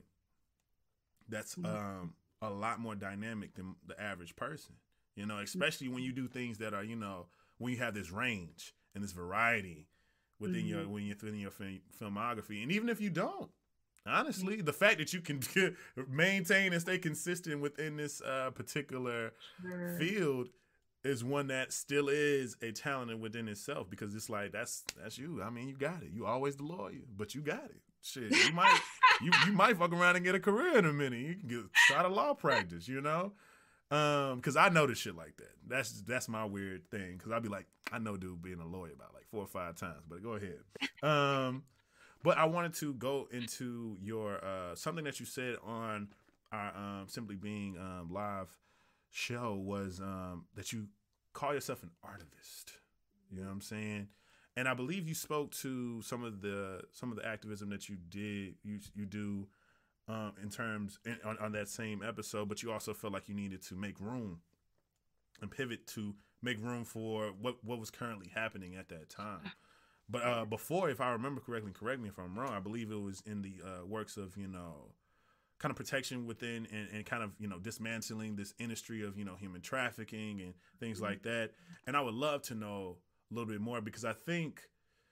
Speaker 1: that's um, a lot more dynamic than the average person, you know, especially when you do things that are, you know, when you have this range and this variety within mm-hmm. your when you're within your film, filmography, and even if you don't, honestly, the fact that you can maintain and stay consistent within this uh, particular sure. field is one that still is a talent within itself because it's like that's that's you. I mean, you got it. You always the lawyer, but you got it. Shit, you might you you might fuck around and get a career in a minute. You can get start a law practice, you know. Um, because I notice shit like that. That's that's my weird thing. Because I'll be like, I know dude being a lawyer about like four or five times, but go ahead. Um, but I wanted to go into your uh something that you said on our um Simply Being um live show was um that you call yourself an artivist. You know what I'm saying? And I believe you spoke to some of the some of the activism that you did you you do. Um, in terms in, on, on that same episode, but you also felt like you needed to make room and pivot to make room for what, what was currently happening at that time. But uh, before, if I remember correctly, correct me if I'm wrong, I believe it was in the uh, works of, you know, kind of protection within and, and kind of, you know, dismantling this industry of, you know, human trafficking and things like that. And I would love to know a little bit more because I think,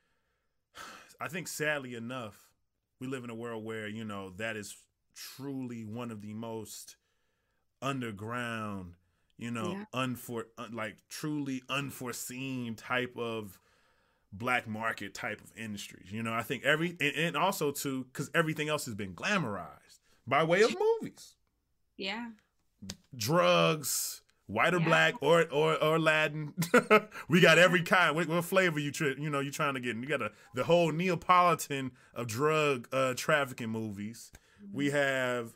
Speaker 1: I think sadly enough, we live in a world where, you know, that is truly one of the most underground, you know, yeah. unfor un, like truly unforeseen type of black market type of industries. You know, I think every, and, and also too, because everything else has been glamorized by way of movies.
Speaker 3: Yeah.
Speaker 1: Drugs, white or yeah. black or, or, or Latin. We got every kind. What, what flavor you tri- you know, you're trying to get? You got a, the whole Neapolitan of drug uh, trafficking movies. Mm-hmm. We have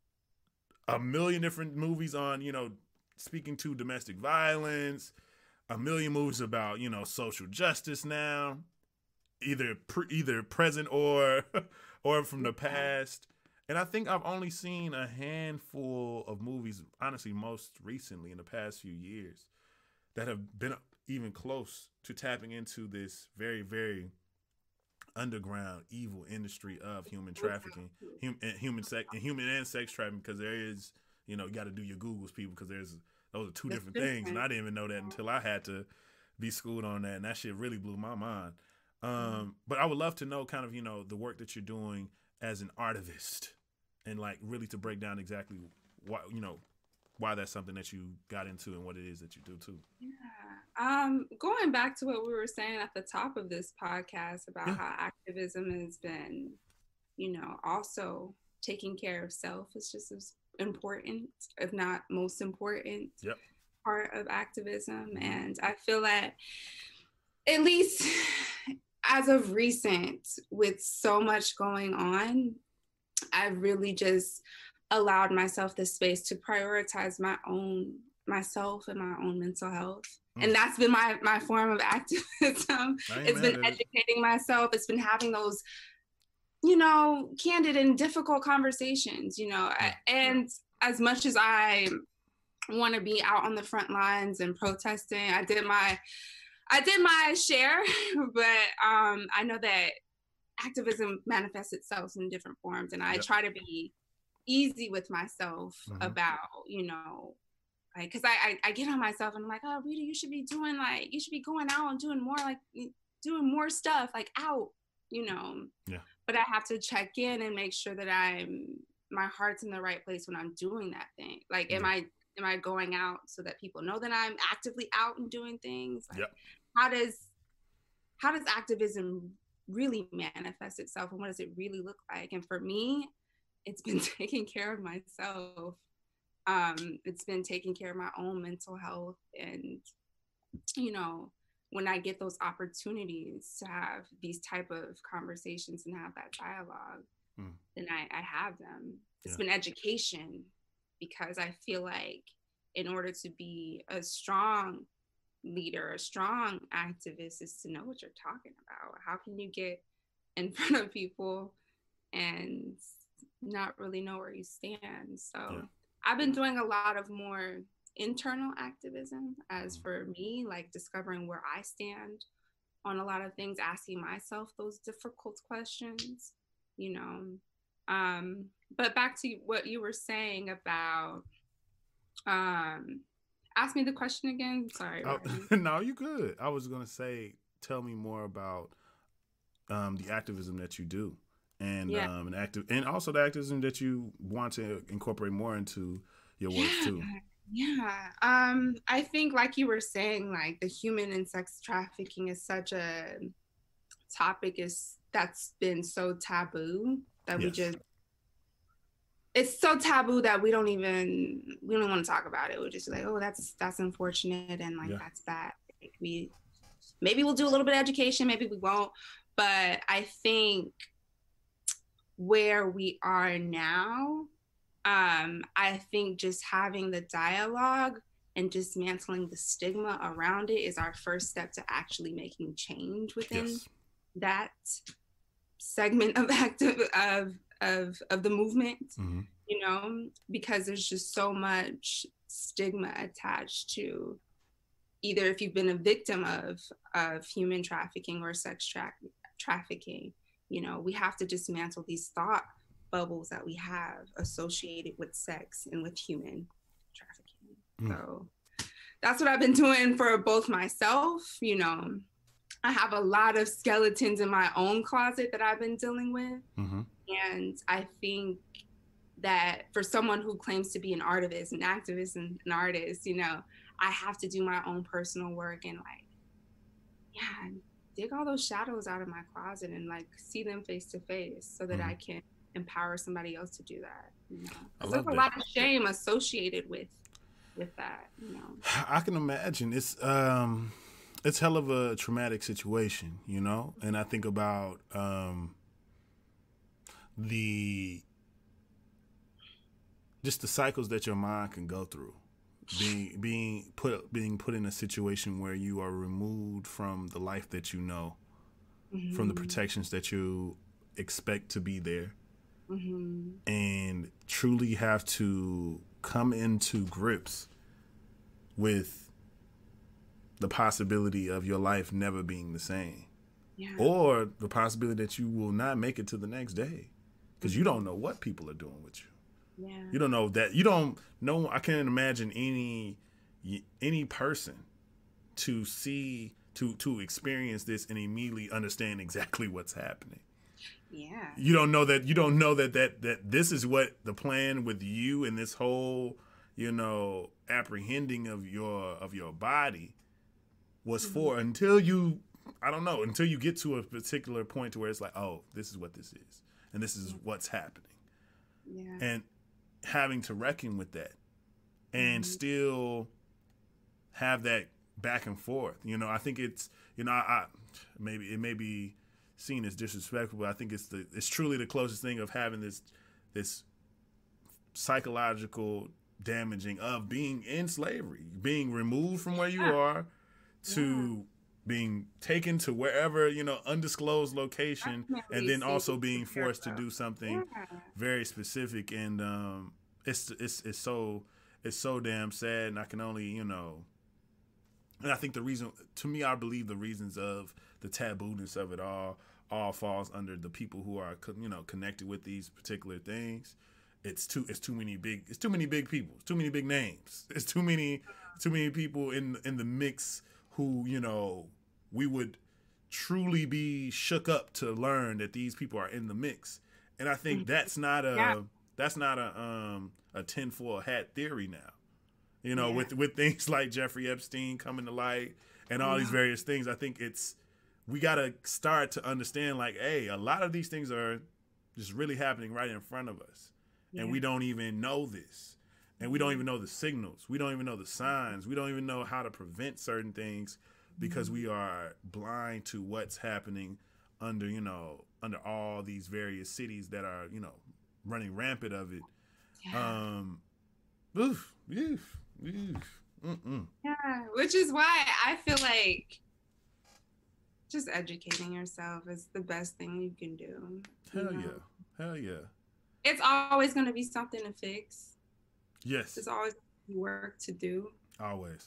Speaker 1: a million different movies on, you know, speaking to domestic violence, a million movies about, you know, social justice now, either pre- either present or or from the past. And I think I've only seen a handful of movies, honestly, most recently in the past few years, that have been even close to tapping into this very, very underground, evil industry of human trafficking, hum, and human sex, and human and sex trafficking. Because there is, you know, you got to do your Googles, people, because there's those are two That's different things, and I didn't even know that until I had to be schooled on that, and that shit really blew my mind. Um, but I would love to know, kind of, you know, the work that you're doing as an artivist. And like really to break down exactly why, you know, why that's something that you got into and what it is that you do too.
Speaker 3: Yeah. Um, going back to what we were saying at the top of this podcast about yeah. how activism has been, you know, also taking care of self is just as important, if not most important
Speaker 1: yep.
Speaker 3: part of activism. And I feel that at least as of recent, with so much going on, I've really just allowed myself the space to prioritize my own, myself and my own mental health. Mm. And that's been my, my form of activism. It's been educating myself. It's been having those, you know, candid and difficult conversations, you know, yeah. and as much as I want to be out on the front lines and protesting, I did my, I did my share, but um, I know that activism manifests itself in different forms, and I yep. try to be easy with myself
Speaker 1: mm-hmm.
Speaker 3: about, you know, like, cause I, I I get on myself and I'm like, oh, Rita, you should be doing like, you should be going out and doing more, like doing more stuff, like out, you know.
Speaker 1: Yeah.
Speaker 3: But I have to check in and make sure that I'm, my heart's in the right place when I'm doing that thing. Like, am
Speaker 1: yeah.
Speaker 3: I am I going out so that people know that I'm actively out and doing things? Like,
Speaker 1: yep.
Speaker 3: how does how does activism really manifest itself, and what does it really look like? And for me, it's been taking care of myself. Um, it's been taking care of my own mental health. And, you know, when I get those opportunities to have these type of conversations and have that dialogue, mm. then I, I have them. It's yeah. been education, because I feel like in order to be a strong leader, a strong activist, is to know what you're talking about. How can you get in front of people and not really know where you stand? So yeah. I've been doing a lot of more internal activism as for me, like discovering where I stand on a lot of things, asking myself those difficult questions, you know. Um, but back to what you were saying about, um, ask me the question again. Sorry.
Speaker 1: Oh, no, you good. I was going to say, tell me more about um, the activism that you do. And yeah. um, an active, and also the activism that you want to incorporate more into your work
Speaker 3: yeah.
Speaker 1: too.
Speaker 3: Yeah. Um, I think, like you were saying, like the human and sex trafficking is such a topic is that's been so taboo that yes. we just, it's so taboo that we don't even, we don't want to talk about it. We're just like, oh, that's, that's unfortunate. And like, yeah. that's bad. Like, we, maybe we'll do a little bit of education, maybe we won't. But I think where we are now, um, I think just having the dialogue and dismantling the stigma around it is our first step to actually making change within yes. that segment of active of of of the movement. Mm-hmm. You know, because there's just so much stigma attached to either if you've been a victim of of human trafficking or sex tra- trafficking. You know, we have to dismantle these thought bubbles that we have associated with sex and with human trafficking. Mm. So that's what I've been doing for both myself. You know, I have a lot of skeletons in my own closet that I've been dealing with. Mm-hmm. And I think that for someone who claims to be an artist, an activist and an artist, you know, I have to do my own personal work and like, yeah, dig all those shadows out of my closet and like see them face to face so that mm. I can empower somebody else to do that. You know, there's a that. lot of shame associated with with that. You know,
Speaker 1: I can imagine it's um, it's hell of a traumatic situation. You know, and I think about um, the just the cycles that your mind can go through. Being being put being put in a situation where you are removed from the life that you know, mm-hmm. from the protections that you expect to be there, mm-hmm. and truly have to come into grips with the possibility of your life never being the same, yeah. or the possibility that you will not make it to the next day because mm-hmm. you don't know what people are doing with you. Yeah. You don't know that. You don't know. I can't imagine any any person to see to to experience this and immediately understand exactly what's happening.
Speaker 3: Yeah.
Speaker 1: You don't know that. You don't know that that that this is what the plan with you and this whole, you know, apprehending of your of your body was mm-hmm. for until you. I don't know until you get to a particular point to where it's like, oh, this is what this is, and this is what's happening.
Speaker 3: Yeah.
Speaker 1: And having to reckon with that and mm-hmm. still have that back and forth. You know, I think it's, you know, I, I maybe it may be seen as disrespectful, but I think it's the it's truly the closest thing of having this this psychological damaging of being in slavery, being removed from where you yeah. are to yeah. being taken to wherever, you know, undisclosed location, Definitely and then also being forced to do something yeah. very specific. And um, it's it's it's so it's so damn sad. And I can only, you know, and I think the reason, to me, I believe the reasons of the tabooness of it all all falls under the people who are, you know, connected with these particular things. it's too it's too many big it's too many big people, it's too many big names, it's too many too many people in in the mix who, you know, we would truly be shook up to learn that these people are in the mix. And I think that's not a yeah. that's not a um a tinfoil hat theory now. You know, yeah. with with things like Jeffrey Epstein coming to light and all yeah. these various things, I think it's we gotta start to understand, like, hey, a lot of these things are just really happening right in front of us. Yeah. And we don't even know this. And we don't even know the signals. We don't even know the signs. We don't even know how to prevent certain things because mm-hmm. we are blind to what's happening under, you know, under all these various cities that are, you know, running rampant of it. Yeah. Um, oof, oof, oof, mm-mm.
Speaker 3: Yeah, which is why I feel like just educating yourself is the best thing you can do.
Speaker 1: Hell
Speaker 3: you know?
Speaker 1: yeah. Hell yeah.
Speaker 3: It's always going to be something to fix.
Speaker 1: Yes.
Speaker 3: There's always work to do.
Speaker 1: Always.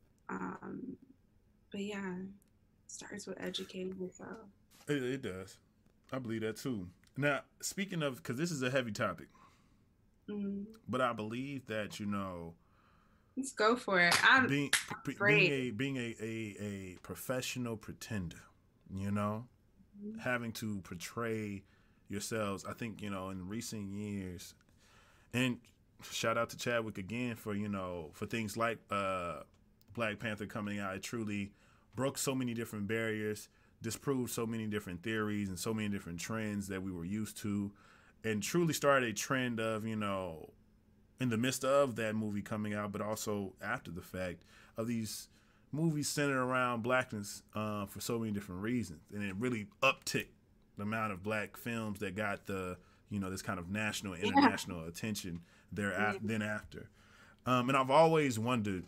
Speaker 3: Um, but yeah, it starts with educating yourself.
Speaker 1: It, it does. I believe that too. Now, speaking of, because this is a heavy topic, mm-hmm. but I believe that, you know,
Speaker 3: let's go for it. I'm
Speaker 1: being, being a being a, a, a professional pretender, you know, mm-hmm. having to portray yourselves. I think, you know, in recent years, and shout out to Chadwick again for, you know, for things like uh, Black Panther coming out. It truly broke so many different barriers, disproved so many different theories and so many different trends that we were used to, and truly started a trend of, you know, in the midst of that movie coming out, but also after the fact, of these movies centered around blackness uh, for so many different reasons. And it really upticked the amount of black films that got the, you know, this kind of national, international yeah. attention there af- then after. Um, and I've always wondered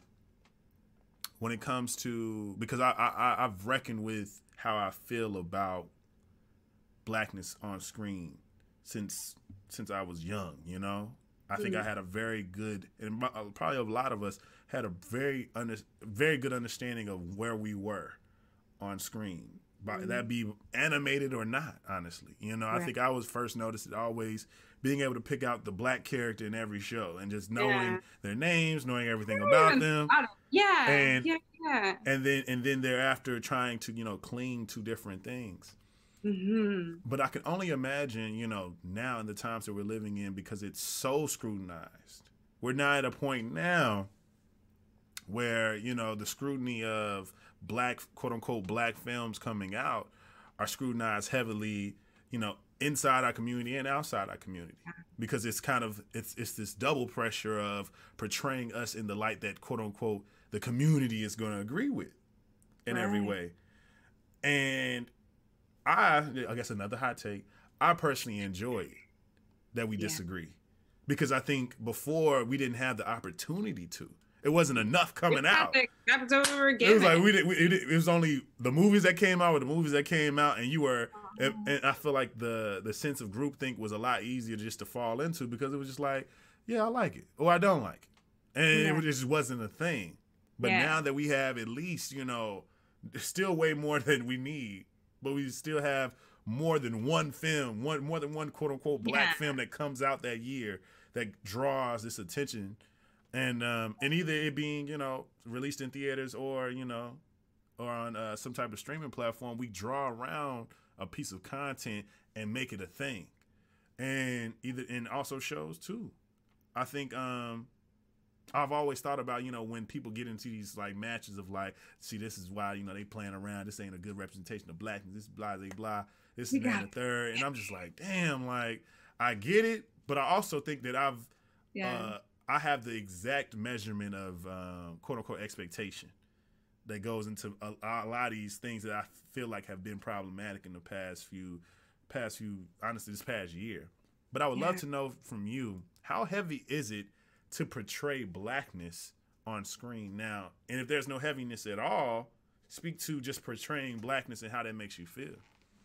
Speaker 1: when it comes to, because I, I, I've reckoned with how I feel about blackness on screen since since I was young, you know? I think mm. I had a very good, and probably a lot of us had a very under, very good understanding of where we were on screen. By mm. that be animated or not, honestly. You know, right. I think I was first noticed it always being able to pick out the black character in every show and just knowing yeah. their names, knowing everything about them.
Speaker 3: Yeah.
Speaker 1: And,
Speaker 3: yeah, yeah.
Speaker 1: And then and then thereafter trying to, you know, cling to different things. Mm-hmm. But I can only imagine, you know, now in the times that we're living in, because it's so scrutinized. We're now at a point now where, you know, the scrutiny of black, quote unquote, black films coming out are scrutinized heavily, you know, inside our community and outside our community, because it's kind of, it's it's this double pressure of portraying us in the light that, quote unquote, the community is going to agree with in right. every way. And I, I guess another hot take, I personally enjoy it that we yeah. disagree, because I think before we didn't have the opportunity to. It wasn't enough coming out. It was like we did. We, it, it was only the movies that came out, or the movies that came out, and you were. Uh-huh. And, and I feel like the the sense of groupthink was a lot easier just to fall into, because it was just like, yeah, I like it, or I don't like it, and yeah. it just wasn't a thing. But yeah. now that we have at least, you know, still way more than we need, but we still have more than one film, one more than one quote unquote black yeah. film that comes out that year that draws this attention. And um, and either it being, you know, released in theaters or, you know, or on uh, some type of streaming platform, we draw around a piece of content and make it a thing. And either, and also shows too. I think um, I've always thought about, you know, when people get into these like matches of like, see, this is why, you know, they playing around. This ain't a good representation of blackness. This is blah, blah, blah. This is that and the third. And I'm just like, damn, like, I get it. But I also think that I've, yeah. uh, I have the exact measurement of um, quote unquote expectation that goes into a, a lot of these things that I feel like have been problematic in the past few, past few, honestly, this past year. But I would yeah. love to know from you, how heavy is it to portray blackness on screen now? And if there's no heaviness at all, speak to just portraying blackness and how that makes you feel.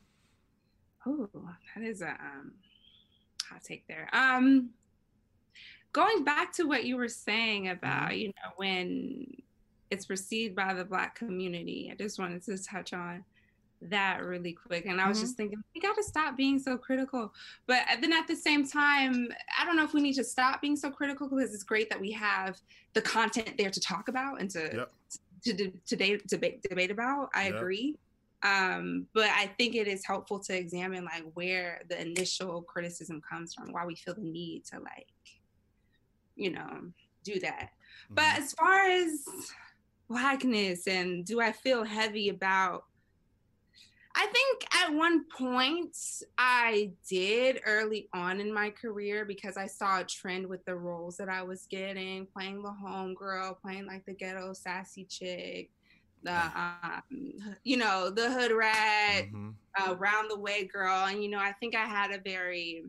Speaker 3: Oh, that is a um, hot take there. Um. Going back to what you were saying about, you know, when it's perceived by the Black community, I just wanted to touch on that really quick. And I was
Speaker 1: Mhm.
Speaker 3: just thinking, we got to stop being so critical. But then at the same time, I don't know if we need to stop being so critical, because it's great that we have the content there to talk about and to
Speaker 1: Yep.
Speaker 3: to, to, to debate, debate debate about. I
Speaker 1: Yep.
Speaker 3: agree. Um, but I think it is helpful to examine like where the initial criticism comes from, why we feel the need to like, you know, do that.
Speaker 1: Mhm.
Speaker 3: But as far as Blackness and do I feel heavy about, I think at one point I did early on in my career, because I saw a trend with the roles that I was getting, playing the homegirl, playing like the ghetto sassy chick, the, um, you know, the hood rat,
Speaker 1: Mhm.
Speaker 3: uh, round the way girl. And, you know, I think I had a very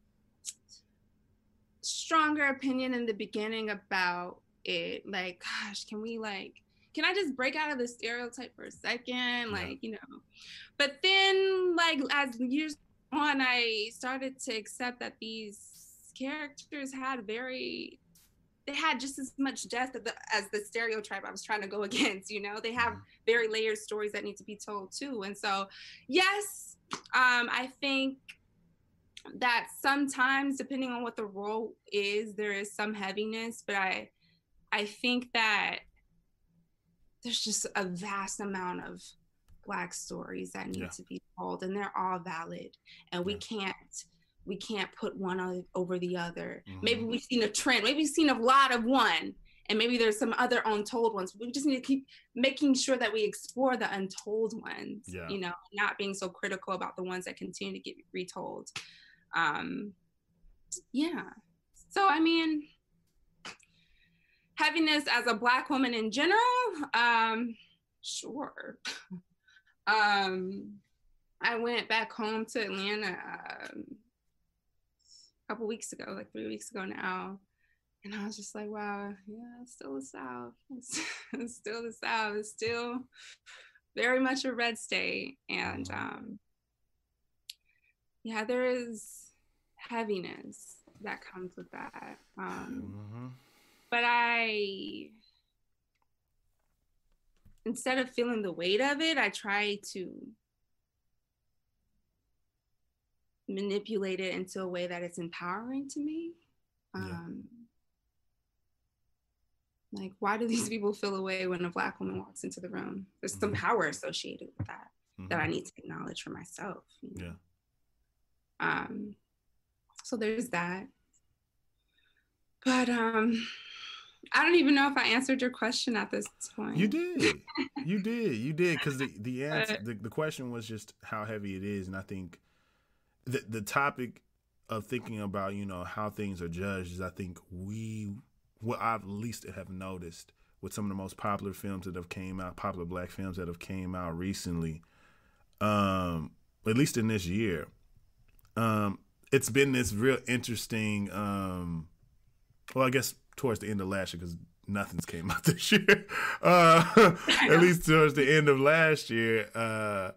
Speaker 3: stronger opinion in the beginning about it. Like, gosh, can we like, can I just break out of the stereotype for a second? Like,
Speaker 1: Yeah.
Speaker 3: you know, but then like as years on, I started to accept that these characters had very, they had just as much depth as the, as the stereotype I was trying to go against, you know, they have
Speaker 1: Mhm.
Speaker 3: very layered stories that need to be told too. And so, yes, um, I think that sometimes, depending on what the role is, there is some heaviness, but I, I think that there's just a vast amount of Black stories that need
Speaker 1: Yeah.
Speaker 3: to be told, and they're all valid, and we
Speaker 1: Yeah.
Speaker 3: can't we can't put one o- over the other.
Speaker 1: Mhm.
Speaker 3: Maybe we've seen a trend, maybe we've seen a lot of one, and maybe there's some other untold ones. We just need to keep making sure that we explore the untold ones,
Speaker 1: Yeah.
Speaker 3: you know, not being so critical about the ones that continue to get retold. Um, yeah. So, I mean, heaviness as a Black woman in general, um, sure. um, I went back home to Atlanta um, a couple weeks ago, like three weeks ago now. And I was just like, wow, yeah, it's still the South. It's, it's still the South. It's still very much a red state. And um, yeah, there is heaviness that comes with that. Um,
Speaker 1: Mm-hmm.
Speaker 3: But I, instead of feeling the weight of it, I try to manipulate it into a way that it's empowering to me. Um, yeah. Like, why do these people feel away when a Black woman walks into the room? There's some
Speaker 1: Mm-hmm.
Speaker 3: power associated with that
Speaker 1: Mm-hmm.
Speaker 3: that I need to acknowledge for myself. You know?
Speaker 1: Yeah.
Speaker 3: Um. So there's that. But um, I don't even know if I answered your question at this point.
Speaker 1: You did. You did. You did. Because the, the answer,
Speaker 3: But,
Speaker 1: the, the question was just how heavy it is. And I think the, the topic of thinking about, you know, how things are judged is, I think we, what I've at least have noticed with some of the most popular films that have came out, popular Black films that have came out recently, um, at least in this year, um, it's been this real interesting, um, well, I guess towards the end of last year, because nothing's came out this year. Uh, at least towards the end of last year, uh,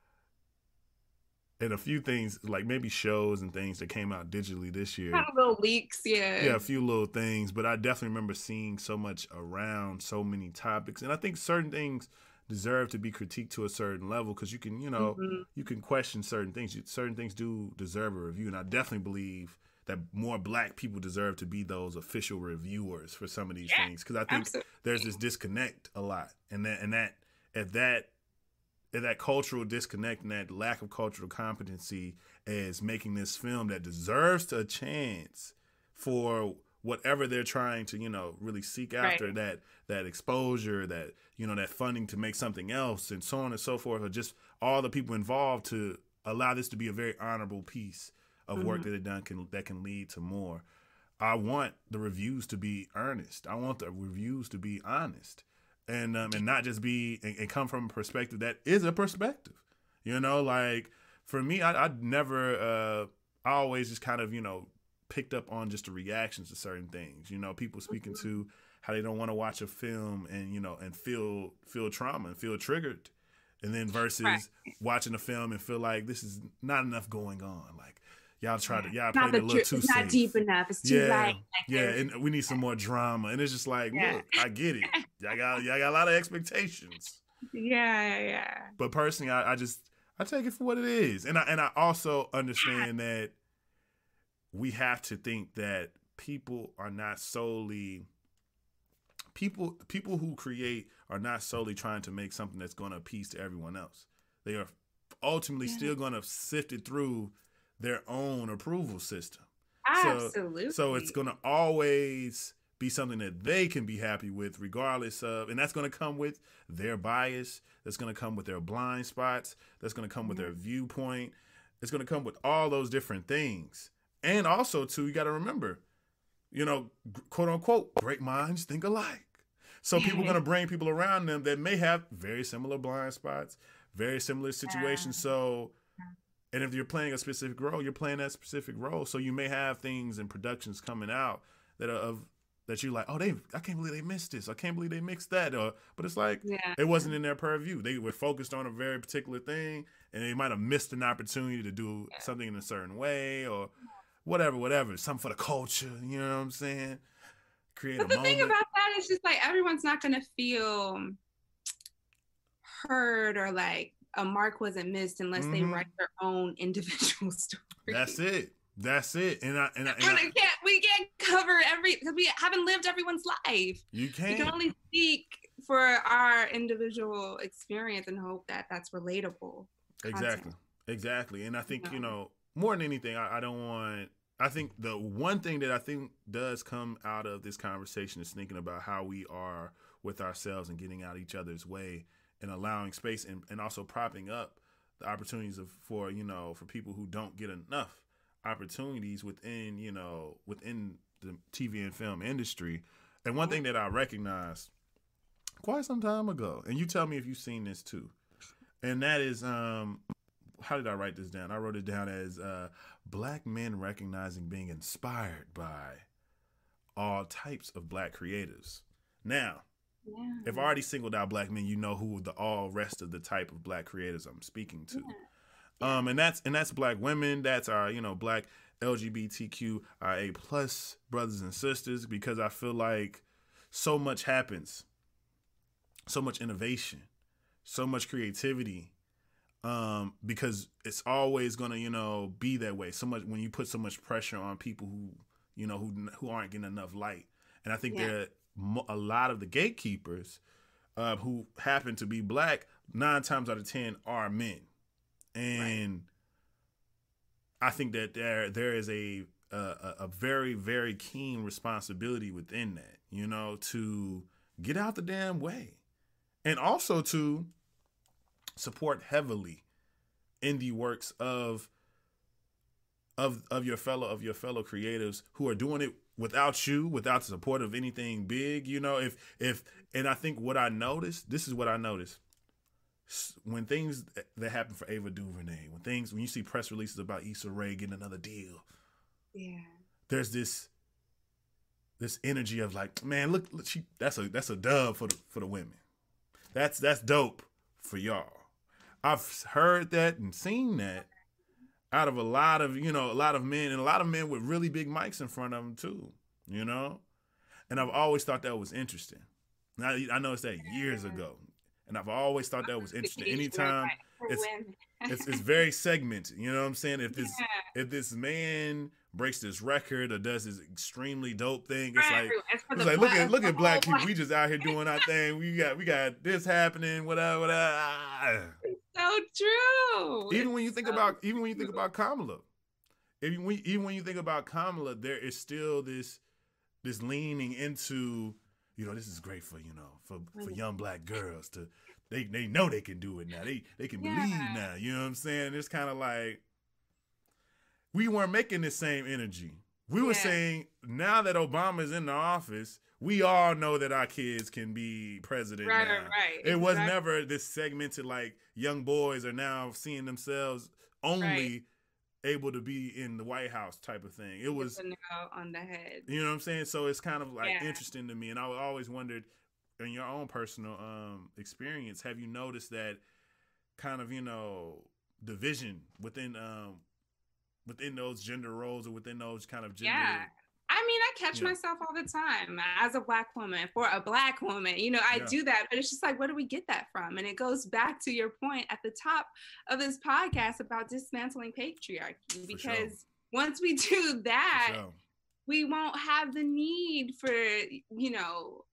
Speaker 1: and a few things like maybe shows and things that came out digitally this year.
Speaker 3: kind of little leaks, yeah.
Speaker 1: Yeah, a few little things, but I definitely remember seeing so much around so many topics, and I think certain things deserve to be critiqued to a certain level, because you can, you know,
Speaker 3: Mm-hmm.
Speaker 1: you can question certain things. Certain things do deserve a review, and I definitely believe that more Black people deserve to be those official reviewers for some of these
Speaker 3: Yeah,
Speaker 1: things, because I think
Speaker 3: absolutely.
Speaker 1: there's this disconnect a lot, and that and that if that if that cultural disconnect and that lack of cultural competency is making this film that deserves a chance for whatever they're trying to, you know, really seek after,
Speaker 3: Right.
Speaker 1: that that exposure, that, you know, that funding to make something else, and so on and so forth, or just all the people involved to allow this to be a very honorable piece of
Speaker 3: Mm-hmm.
Speaker 1: work that they've done can, that can lead to more. I want the reviews to be earnest. I want the reviews to be honest, and um, and not just be and, and come from a perspective that is a perspective. You know, like for me, I, I'd never. Uh, I always just kind of, you know, picked up on just the reactions to certain things. You know, people speaking to how they don't want to watch a film and, you know, and feel feel trauma and feel triggered, and then versus
Speaker 3: Right.
Speaker 1: watching a film and feel like this is not enough going on. Like, y'all try to, y'all
Speaker 3: Not
Speaker 1: played
Speaker 3: the
Speaker 1: it a little
Speaker 3: dri-
Speaker 1: too
Speaker 3: it's
Speaker 1: safe.
Speaker 3: not deep enough. It's too
Speaker 1: Yeah,
Speaker 3: light. Like,
Speaker 1: yeah,
Speaker 3: there's-
Speaker 1: and we need some more drama. And it's just like,
Speaker 3: Yeah.
Speaker 1: look, I get it. Y'all got, y'all got a lot of expectations.
Speaker 3: Yeah, yeah.
Speaker 1: But personally, I, I just I take it for what it is, and I and I also understand that we have to think that people are not solely people people who create are not solely trying to make something that's going to appease to everyone else. They are ultimately yeah. still going to sift it through their own approval system.
Speaker 3: Absolutely.
Speaker 1: So, so it's going to always be something that they can be happy with, regardless of, and that's going to come with their bias. That's going to come with their blind spots. That's going to come mm-hmm. with their viewpoint. It's going to come with all those different things. And also, too, you got to remember, you know, quote unquote, great minds think alike. So people are going to bring people around them that may have very similar blind spots, very similar situations. Yeah. So, and if you're playing a specific role, you're playing that specific role. So you may have things and productions coming out that are of, that you're like, oh, they, I can't believe they missed this. I can't believe they mixed that. Or, but it's like, yeah. it wasn't in their purview. They were focused on a very particular thing, and they might have missed an opportunity to do yeah. something in a certain way, or whatever, whatever. Something for the culture. You know what I'm saying? Create
Speaker 3: but
Speaker 1: a
Speaker 3: the
Speaker 1: moment.
Speaker 3: thing about that is just like everyone's not going to feel heard or like a mark wasn't missed unless mm-hmm. they write their own individual story.
Speaker 1: That's it. That's it. And I and I, and
Speaker 3: I,
Speaker 1: I
Speaker 3: can't we can't cover every because we haven't lived everyone's life.
Speaker 1: You can't.
Speaker 3: We can only speak for our individual experience and hope that that's relatable.
Speaker 1: Exactly.
Speaker 3: Content.
Speaker 1: Exactly. And I think, you know, you know more than anything, I, I don't want I think the one thing that I think does come out of this conversation is thinking about how we are with ourselves and getting out each other's way and allowing space and, and also propping up the opportunities of, for, you know, for people who don't get enough opportunities within, you know, within the T V and film industry. And one thing that I recognized quite some time ago, and you tell me if you've seen this too, and that is, um, how did I write this down? I wrote it down as uh, black men recognizing being inspired by all types of black creators. Now, yeah. if I already singled out black men, you know who the all rest of the type of black creators I'm speaking to. Yeah. Yeah. Um, and that's and that's black women. That's our, you know, black L G B T Q I A plus brothers and sisters, because I feel like so much happens, so much innovation, so much creativity. Um, because it's always gonna, you know, be that way. So much when you put so much pressure on people who, you know, who who aren't getting enough light. And I think yeah. there are a lot of the gatekeepers uh, who happen to be black. Nine times out of ten are men, and right. I think that there there is a, a a very very keen responsibility within that, you know, to get out the damn way, and also to support heavily indie works of of of your fellow of your fellow creatives who are doing it without you, without the support of anything big, you know. If if and I think what I noticed, this is what I noticed when things that happen for Ava DuVernay, when things when you see press releases about Issa Rae getting another deal, yeah, there's this this energy of like, man, look, look she that's a that's a dub for the for the women. That's that's dope for y'all. I've heard that and seen that out of a lot of, you know, a lot of men, and a lot of men with really big mics in front of them too, you know? And I've always thought that was interesting. Now, I noticed that years ago, and I've always thought that was interesting. Anytime it's, it's it's very segmented, you know what I'm saying? If this yeah. if this man breaks this record or does this extremely dope thing, it's like it's like look at look at black people. We just out here doing our thing. We got we got this happening. Whatever, whatever.
Speaker 3: It's so true.
Speaker 1: Even
Speaker 3: it's
Speaker 1: when you think
Speaker 3: so
Speaker 1: about even
Speaker 3: true.
Speaker 1: when you think about Kamala, even when even when you think about Kamala, there is still this this leaning into, you know, this is great for, you know, for, for young black girls to they they know they can do it now. They they can yeah. believe now. You know what I'm saying? It's kind of like we weren't making the same energy. We were yeah. saying now that Obama's in the office, we all know that our kids can be president
Speaker 3: right,
Speaker 1: now.
Speaker 3: Right, right.
Speaker 1: It was
Speaker 3: exactly.
Speaker 1: never this segmented, like young boys are now seeing themselves only right. able to be in the White House type of thing. It was
Speaker 3: on the head.
Speaker 1: You know what I'm saying? So it's kind of like
Speaker 3: yeah.
Speaker 1: interesting to me. And I always wondered, in your own personal um, experience, have you noticed that kind of, you know, division within um, within those gender roles or within those kind of gender?
Speaker 3: Yeah. I mean, I I catch
Speaker 1: Yeah.
Speaker 3: myself all the time as a Black woman, for a Black woman. You know, I
Speaker 1: Yeah.
Speaker 3: do that, but it's just like, where do we get that from? And it goes back to your point at the top of this podcast about dismantling patriarchy. Because
Speaker 1: sure.
Speaker 3: once we do that,
Speaker 1: For sure.
Speaker 3: we won't have the need for, you know,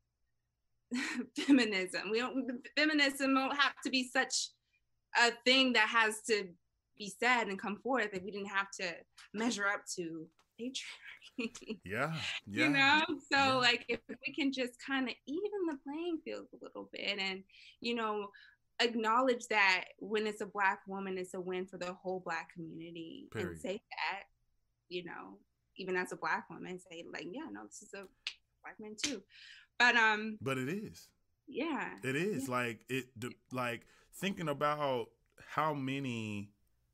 Speaker 3: feminism. We don't. Feminism won't have to be such a thing that has to be said and come forth if we didn't have to measure up to patriarchy.
Speaker 1: Yeah, yeah.
Speaker 3: You know, so
Speaker 1: yeah.
Speaker 3: like if we can just kind of even the playing field a little bit, and you know, acknowledge that when it's a Black woman, it's a win for the whole Black community.
Speaker 1: Period.
Speaker 3: And say that, you know, even as a Black woman, say like, yeah, no, this is a Black man too. But um,
Speaker 1: but it is.
Speaker 3: Yeah,
Speaker 1: it is
Speaker 3: yeah.
Speaker 1: like it. Like thinking about how many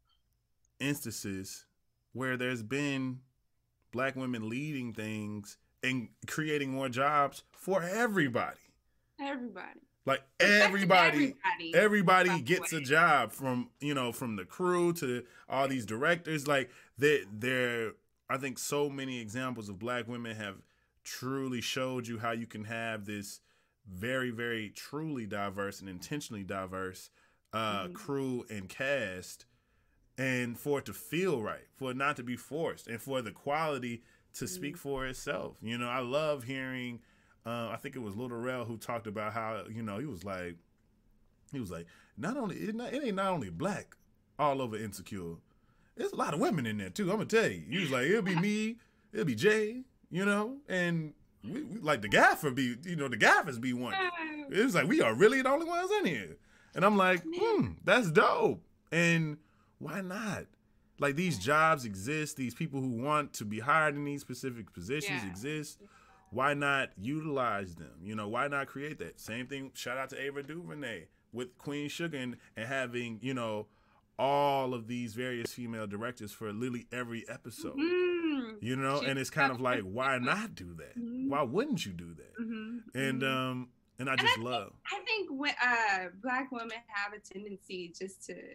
Speaker 1: instances where there's been Black women leading things and creating more jobs for everybody.
Speaker 3: Everybody.
Speaker 1: Like everybody,
Speaker 3: everybody,
Speaker 1: everybody gets a job, from, you know, from the crew to all these directors. Like there, there, I think so many examples of Black women have truly showed you how you can have this very, very truly diverse and intentionally diverse uh, mm-hmm. crew and cast, and for it to feel right, for it not to be forced, and for the quality to mm-hmm. speak for itself. You know, I love hearing. Uh, I think it was Lil Rel who talked about how, you know, he was like, he was like, not only it, not, it ain't not only Black all over Insecure. There's a lot of women in there too. I'm gonna tell you. He was like, it'll be me, it'll be Jay, you know, and we, we like the gaffer be, you know, the gaffers be one. It was like we are really the only ones in here, and I'm like, hmm, that's dope. And why not? Like these jobs exist. These people who want to be hired in these specific positions yeah. exist. Why not utilize them? You know, why not create that? Same thing, shout out to Ava DuVernay with Queen Sugar and, and having, you know, all of these various female directors for literally every episode. Mm-hmm. You know, and it's kind of like, why not do that? Mm-hmm. Why wouldn't you do that? Mm-hmm. And um and I just
Speaker 3: and I
Speaker 1: love.
Speaker 3: Think, I think when uh Black women have a tendency just to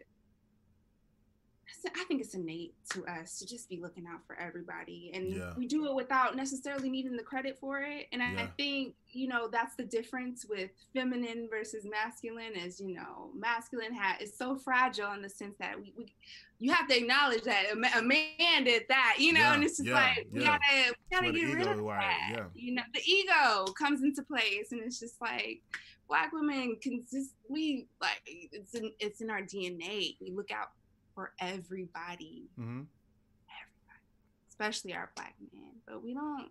Speaker 3: I think it's innate to us to just be looking out for everybody, and yeah. we do it without necessarily needing the credit for it. And I, yeah. I think, you know, that's the difference with feminine versus masculine is, you know, masculine ha- is so fragile in the sense that we, we you have to acknowledge that a, a man did that, you know, yeah. and it's just yeah. like, we yeah. gotta, we gotta get rid of that. Yeah. You know, the ego comes into place, and it's just like, Black women can just, we like, it's in, it's in our D N A. We look out for everybody, mm-hmm. everybody, especially our Black men. But we don't,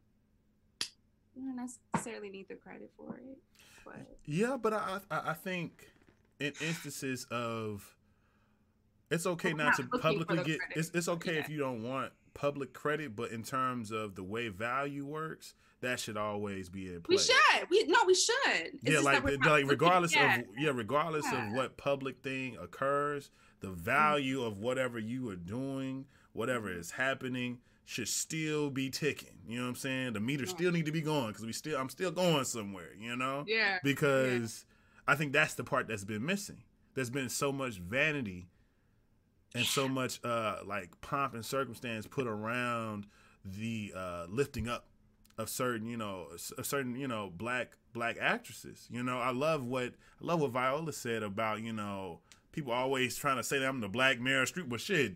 Speaker 3: we don't necessarily need the credit for it. But
Speaker 1: yeah, but I, I, I think in instances of, it's okay not, not to publicly get. Credit. It's it's okay yeah. if you don't want public credit, but in terms of the way value works, that should always be in place.
Speaker 3: We should. We no, we should. It's
Speaker 1: yeah, like the, like regardless of yeah, regardless yeah. of what public thing occurs. The value of whatever you are doing, whatever is happening, should still be ticking. You know what I'm saying? The meter still need to be going because we still, I'm still going somewhere. You know?
Speaker 3: Yeah.
Speaker 1: Because yeah. I think that's the part that's been missing. There's been so much vanity and yeah. so much uh, like pomp and circumstance put around the uh, lifting up of certain, you know, of certain, you know, black black actresses. You know, I love what I love what Viola said about, you know. People always trying to say that I'm the Black Meryl Streep, but shit,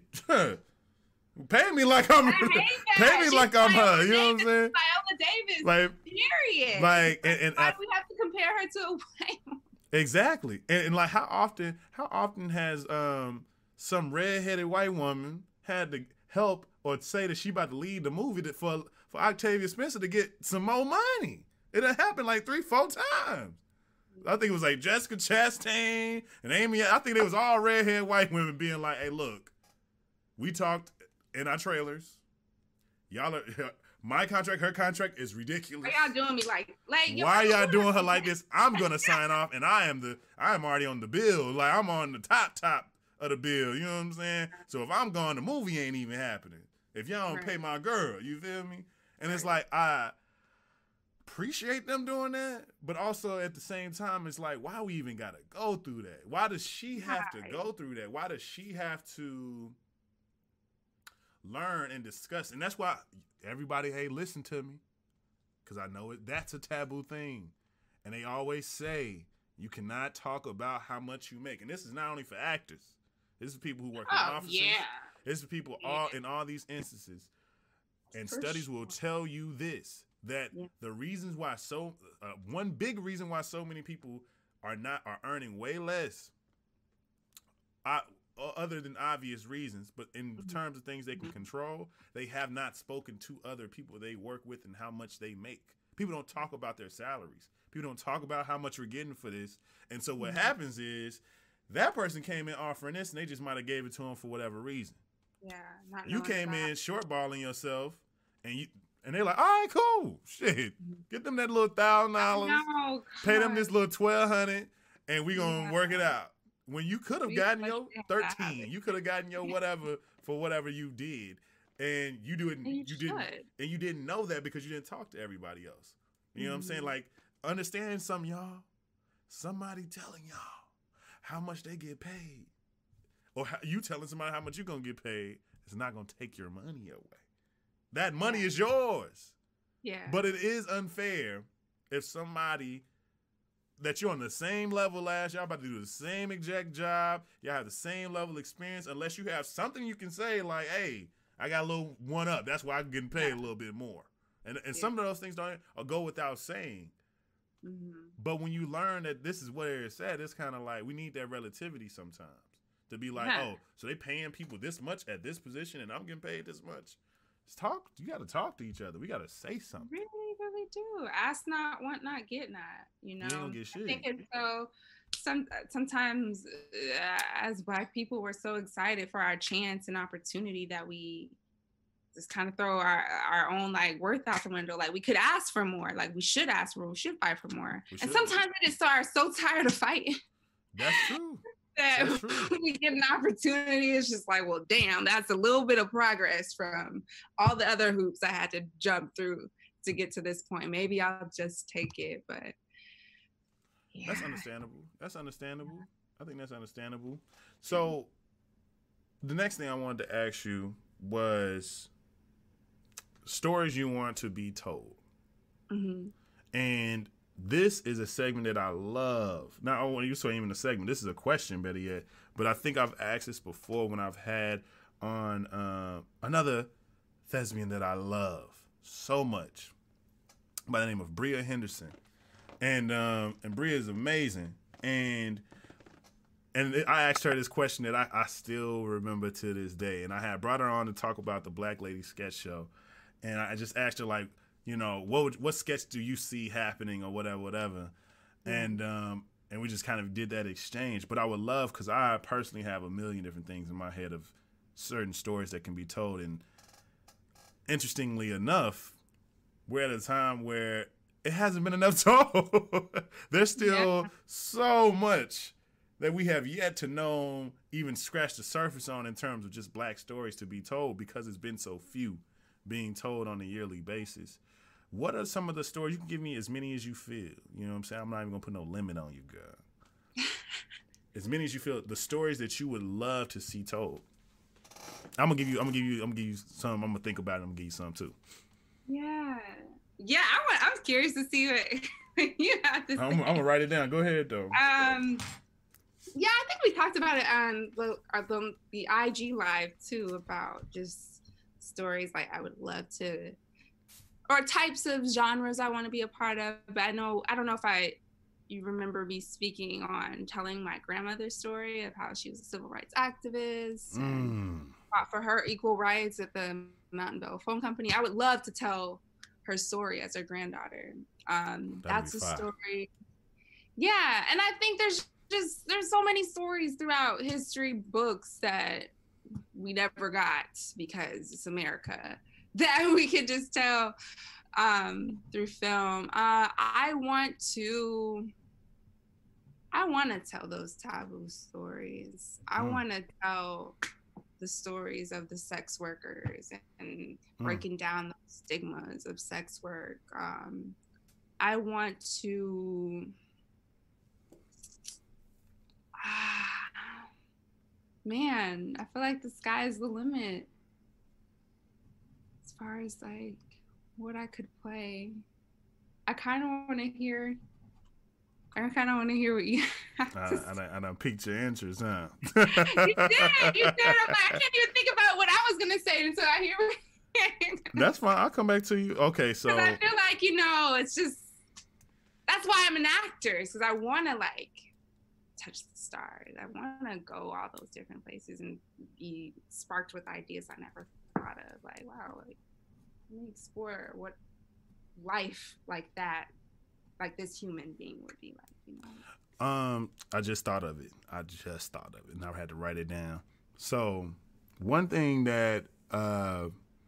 Speaker 1: pay me like I'm, pay me
Speaker 3: She's
Speaker 1: like I'm
Speaker 3: Viola
Speaker 1: her. You
Speaker 3: Davis,
Speaker 1: know what I'm saying?
Speaker 3: Viola Davis.
Speaker 1: Like,
Speaker 3: period.
Speaker 1: Like, and, and
Speaker 3: why
Speaker 1: I,
Speaker 3: do we have to compare her to a white woman?
Speaker 1: Exactly, and, and like how often, how often has um some redheaded white woman had to help or say that she about to lead the movie to, for for Octavia Spencer to get some more money? It done happened like three, four times. I think it was like Jessica Chastain and Amy. I think it was all redhead white women being like, hey, look, we talked in our trailers. Y'all are, my contract, her contract is ridiculous.
Speaker 3: Why y'all doing me like, like
Speaker 1: why y'all doing her like this? I'm going to sign off and I am the, I'm already on the bill. Like I'm on the top, top of the bill. You know what I'm saying? So if I'm gone, the movie ain't even happening. If y'all don't right. pay my girl, you feel me? And right. it's like, I appreciate them doing that, but also at the same time, it's like, why we even gotta go through that? Why does she have to go through that? Why does she have to learn and discuss? And that's why everybody, hey, listen to me. because I know it. That's a taboo thing. And they always say you cannot talk about how much you make. And this is not only for actors. This is people who work in
Speaker 3: Oh,
Speaker 1: offices.
Speaker 3: yeah.
Speaker 1: This is people
Speaker 3: Yeah.
Speaker 1: all in all these instances. And
Speaker 3: For
Speaker 1: studies
Speaker 3: sure.
Speaker 1: will tell you this, that
Speaker 3: Yeah.
Speaker 1: the reasons why so, uh, one big reason why so many people are not, are earning way less, uh, other than obvious reasons, but in
Speaker 3: Mm-hmm.
Speaker 1: terms of things they can control, they have not spoken to other people they work with and how much they make. People don't talk about their salaries. People don't talk about how much we're getting for this. And so what
Speaker 3: Mm-hmm.
Speaker 1: happens is that person came in offering this and they just might have gave it to them for whatever reason.
Speaker 3: Yeah. Not
Speaker 1: You
Speaker 3: knowing
Speaker 1: came
Speaker 3: about-
Speaker 1: in shortballing yourself and you and they're like, all right, cool. Shit. Get them that little thousand dollars.
Speaker 3: No,
Speaker 1: Pay them
Speaker 3: God.
Speaker 1: this little twelve hundred and we gonna
Speaker 3: Yeah.
Speaker 1: work it out. When you could have
Speaker 3: We
Speaker 1: gotten
Speaker 3: let
Speaker 1: your
Speaker 3: you have
Speaker 1: thirteen,
Speaker 3: it.
Speaker 1: you could have gotten your whatever for whatever you did. And you do it
Speaker 3: And you
Speaker 1: you didn't
Speaker 3: should.
Speaker 1: and you didn't know that because you didn't talk to everybody else. You know what I'm saying?
Speaker 3: Mhm.
Speaker 1: Like, understand some y'all, somebody telling y'all how much they get paid. Or how, you telling somebody how much you're gonna get paid is not gonna take your money away. That money
Speaker 3: Yeah.
Speaker 1: is yours.
Speaker 3: Yeah.
Speaker 1: But it is unfair if somebody that you're on the same level as, y'all about to do the same exact job, y'all have the same level of experience, unless you have something you can say like, hey, I got a little one up. That's why I'm getting paid
Speaker 3: Yeah.
Speaker 1: a little bit more. And and
Speaker 3: Yeah.
Speaker 1: some of those things don't or go without saying.
Speaker 3: Mhm.
Speaker 1: But when you learn that this is where it's at, it's kind of like we need that relativity sometimes to be like,
Speaker 3: Yeah.
Speaker 1: oh, so they paying people this much at this position and I'm getting paid this much. Just talk. You got to talk to each other. We got to say something.
Speaker 3: Really, really do. Ask not, want not, get not. You know,
Speaker 1: ain't gonna get
Speaker 3: I think
Speaker 1: shit.
Speaker 3: it's so. Some sometimes uh, as Black people, we're so excited for our chance and opportunity that we just kind of throw our our own like worth out the window. Like we could ask for more. Like we should ask for more. We should fight for more.
Speaker 1: We
Speaker 3: And
Speaker 1: should.
Speaker 3: sometimes we just are so tired of fighting
Speaker 1: That's true.
Speaker 3: that
Speaker 1: That's true.
Speaker 3: when we get an opportunity, it's just like, well, damn, that's a little bit of progress from all the other hoops I had to jump through to get to this point. Maybe I'll just take it, but yeah.
Speaker 1: That's understandable. That's understandable. I think that's understandable. So the next thing I wanted to ask you was stories you want to be told.
Speaker 3: Mhm.
Speaker 1: And this is a segment that I love. Not only you say even a segment, this is a question, better yet. But I think I've asked this before when I've had on uh, another thespian that I love so much by the name of Bria Henderson. And um, and Bria is amazing. And and I asked her this question that I, I still remember to this day. And I had brought her on to talk about the Black Lady Sketch Show. And I just asked her, like, you know, what would, what sketch do you see happening or whatever, whatever. And um, and we just kind of did that exchange. But I would love, because I personally have a million different things in my head of certain stories that can be told. And interestingly enough, we're at a time where it hasn't been enough told. There's still
Speaker 3: Yeah.
Speaker 1: so much that we have yet to know, even scratch the surface on in terms of just Black stories to be told, because it's been so few being told on a yearly basis. What are some of the stories? You can give me as many as you feel. You know what I'm saying? I'm not even gonna put no limit on you, girl. As many as you feel. The stories that you would love to see told. I'm gonna give you. I'm gonna give you. I'm gonna give you some. I'm gonna think about it. I'm gonna give you some too.
Speaker 3: Yeah. Yeah, I want, I'm curious to see what you have to say.
Speaker 1: I'm, I'm gonna write it down. Go ahead though.
Speaker 3: Um, yeah, I think we talked about it on the, uh, the the I G live too, about just stories like I would love to, or types of genres I want to be a part of. But I know I don't know if I you remember me speaking on telling my grandmother's story of how she was a civil rights activist and
Speaker 1: Mm.
Speaker 3: fought for her equal rights at the Mountain Bell Phone Company. I would love to tell her story as her granddaughter. Um,
Speaker 1: That'd
Speaker 3: that's
Speaker 1: be
Speaker 3: a
Speaker 1: fire.
Speaker 3: story. Yeah, and I think there's just there's so many stories throughout history books that we never got because it's America that we could just tell um, through film. Uh, I want to. I want to tell those taboo stories. I
Speaker 1: Mm.
Speaker 3: want to tell the stories of the sex workers and
Speaker 1: Mm.
Speaker 3: breaking down the stigmas of sex work. Um, I want to, ah, man, I feel like the sky is the limit as far as like what I could play. I kind of want to hear. I kind of want to hear what you have
Speaker 1: I,
Speaker 3: to
Speaker 1: I, I, I done piqued your interest, huh?
Speaker 3: You did. You did. I'm like, I can't even think about what I was gonna say until I hear.
Speaker 1: That's fine. I'll come back to you. Okay, so
Speaker 3: I feel like, you know, it's just that's why I'm an actor, because I want to like touch the stars. I want to go all those different places and be sparked with ideas I never thought of. Like, wow, like let me explore what life like that, like this human being would be like. You know.
Speaker 1: Um, I just thought of it. I just thought of it, and I had to write it down. So, one thing that, uh,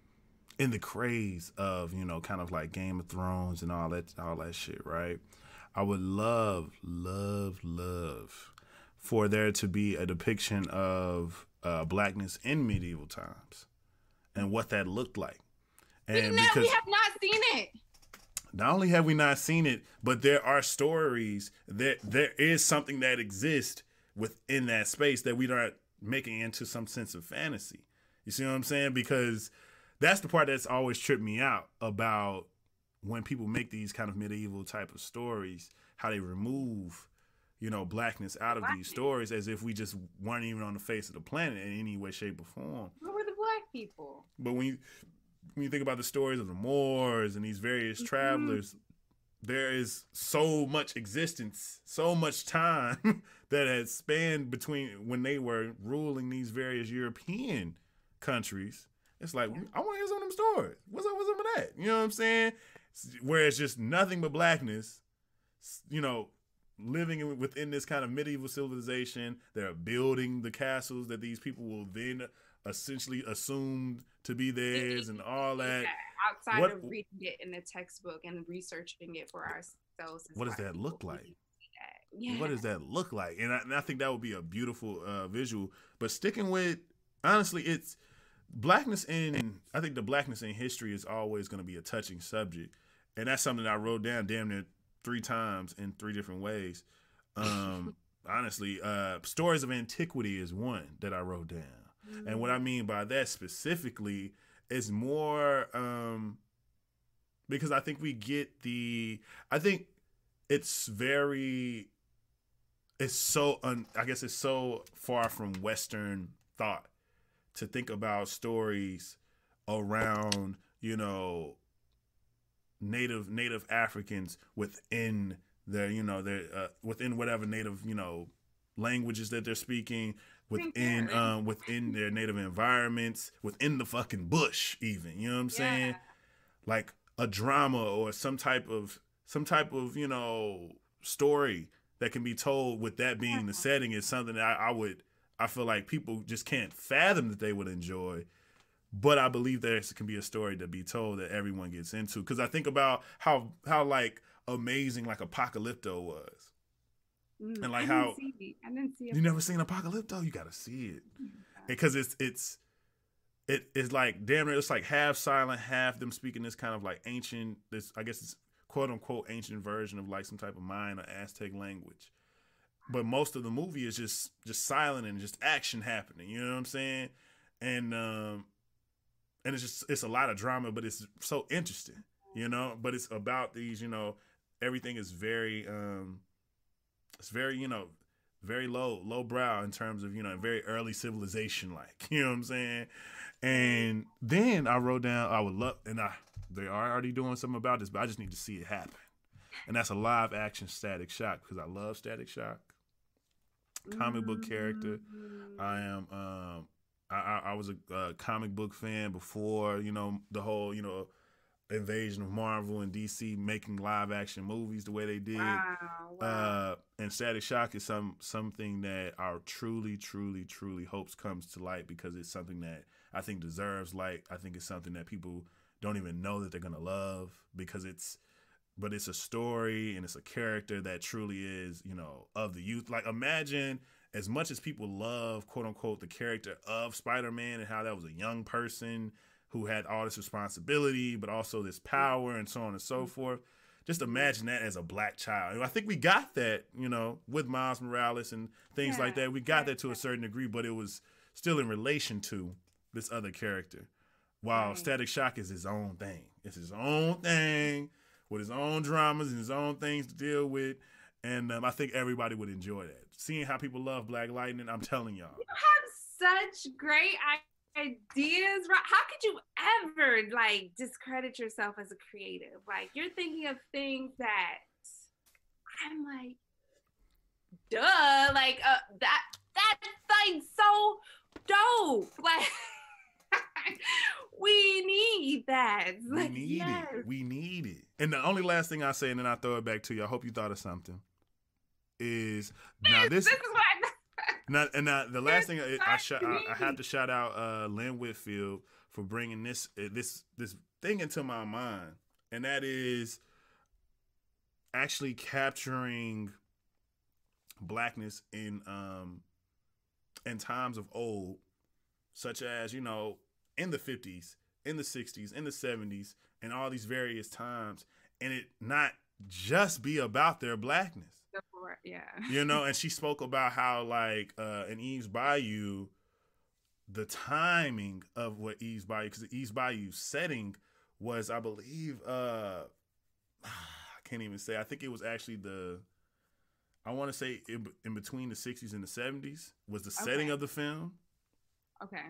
Speaker 1: in the craze of, you know, kind of like Game of Thrones and all that, all that shit, right? I would love, love, love for there to be a depiction of uh, blackness in medieval times and what that looked like. And
Speaker 3: we, know,
Speaker 1: because
Speaker 3: we have not seen it.
Speaker 1: Not only have we not seen it, but there are stories that there is something that exists within that space that we aren't making into some sense of fantasy. You see what I'm saying? Because that's the part that's always tripped me out about when people make these kind of medieval type of stories, how they remove, you know, blackness out of
Speaker 3: blackness.
Speaker 1: These stories as if we just weren't even on the face of the planet in any way, shape, or form.
Speaker 3: Where were the black people?
Speaker 1: But when you when you think about the stories of the Moors and these various mm-hmm. travelers, there is so much existence, so much time that has spanned between when they were ruling these various European countries. It's like, yeah. I want to hear some of them stories. What's up with some of that? You know what I'm saying? Where it's just nothing but blackness, you know, living in, within this kind of medieval civilization. They're building the castles that these people will then essentially assume to be theirs and all that.
Speaker 3: Yeah, outside
Speaker 1: what,
Speaker 3: of reading it in the textbook and researching it for ourselves.
Speaker 1: What does that look like?
Speaker 3: Yeah.
Speaker 1: What does that look like? And I, and I think that would be a beautiful uh, visual. But sticking with, honestly, it's blackness in, I think the blackness in history is always going to be a touching subject. And that's something that I wrote down damn near three times in three different ways. Um, honestly, uh, stories of antiquity is one that I wrote down. Mm-hmm. And what I mean by that specifically is more um, because I think we get the, I think it's very, it's so, un, I guess it's so far from Western thought to think about stories around, you know, native native Africans within their, you know, their uh, within whatever native, you know, languages that they're speaking, within um within their native environments, within the fucking bush even, you know what I'm saying? Yeah. Like a drama or some type of some type of, you know, story that can be told with that being yeah. the setting is something that I, I would I feel like people just can't fathom that they would enjoy. But I believe there can be a story to be told that everyone gets into. Because I think about how, how like, amazing, like, Apocalypto was.
Speaker 3: Mm,
Speaker 1: and, like,
Speaker 3: I
Speaker 1: how...
Speaker 3: Didn't see, I didn't see
Speaker 1: You never seen Apocalypto? You got to see it. Because yeah. it's, it's, it, it's like, damn it, it's like half silent, half them speaking this kind of, like, ancient, this, I guess it's quote-unquote ancient version of, like, some type of Mayan or Aztec language. But most of the movie is just, just silent and just action happening. You know what I'm saying? And, um... And it's just, it's a lot of drama, but it's so interesting, you know, but it's about these, you know, everything is very, um, it's very, you know, very low, low brow in terms of, you know, very early civilization, like, you know what I'm saying? And then I wrote down, I would love, and I, they are already doing something about this, but I just need to see it happen. And that's a live action Static Shock, because I love Static Shock. Comic book character. I am, um, I, I was a uh, comic book fan before, you know, the whole, you know, invasion of Marvel and D C making live action movies the way they did.
Speaker 3: Wow, wow.
Speaker 1: Uh, and Static Shock is some something that I truly, truly, truly hopes comes to light because it's something that I think deserves light. I think it's something that people don't even know that they're going to love because it's, but it's a story and it's a character that truly is, you know, of the youth. Like imagine... As much as people love, quote unquote, the character of Spider-Man and how that was a young person who had all this responsibility, but also this power and so on and so forth. Just imagine that as a black child. I think we got that, you know, with Miles Morales and things yeah. like that. We got that to a certain degree, but it was still in relation to this other character. While right. Static Shock is his own thing. It's his own thing with his own dramas and his own things to deal with. And um, I think everybody would enjoy that. Seeing how people love Black Lightning, I'm telling y'all.
Speaker 3: You have such great ideas. How could you ever like discredit yourself as a creative? Like you're thinking of things that I'm like, duh, like uh, that that's like so dope. Like we need that. Like,
Speaker 1: we need
Speaker 3: yes.
Speaker 1: it. We need it. And the only last thing I say, and then I throw it back to you. I hope you thought of something. Is now this.
Speaker 3: This is what I
Speaker 1: Now, and now the last thing I, I, sh- I, I have to shout out uh, Lynn Whitfield for bringing this uh, this this thing into my mind, and that is actually capturing Blackness in um in times of old, such as, you know, in the fifties, in the sixties, in the seventies, and all these various times, and it not just be about their Blackness.
Speaker 3: Yeah.
Speaker 1: You know, and she spoke about how, like, uh, in Eve's Bayou, the timing of what Eve's Bayou, because the Eve's Bayou setting was, I believe, uh, I can't even say. I think it was actually the, I want to say in, in between the sixties and the seventies was the setting
Speaker 3: okay.
Speaker 1: of the film.
Speaker 3: Okay.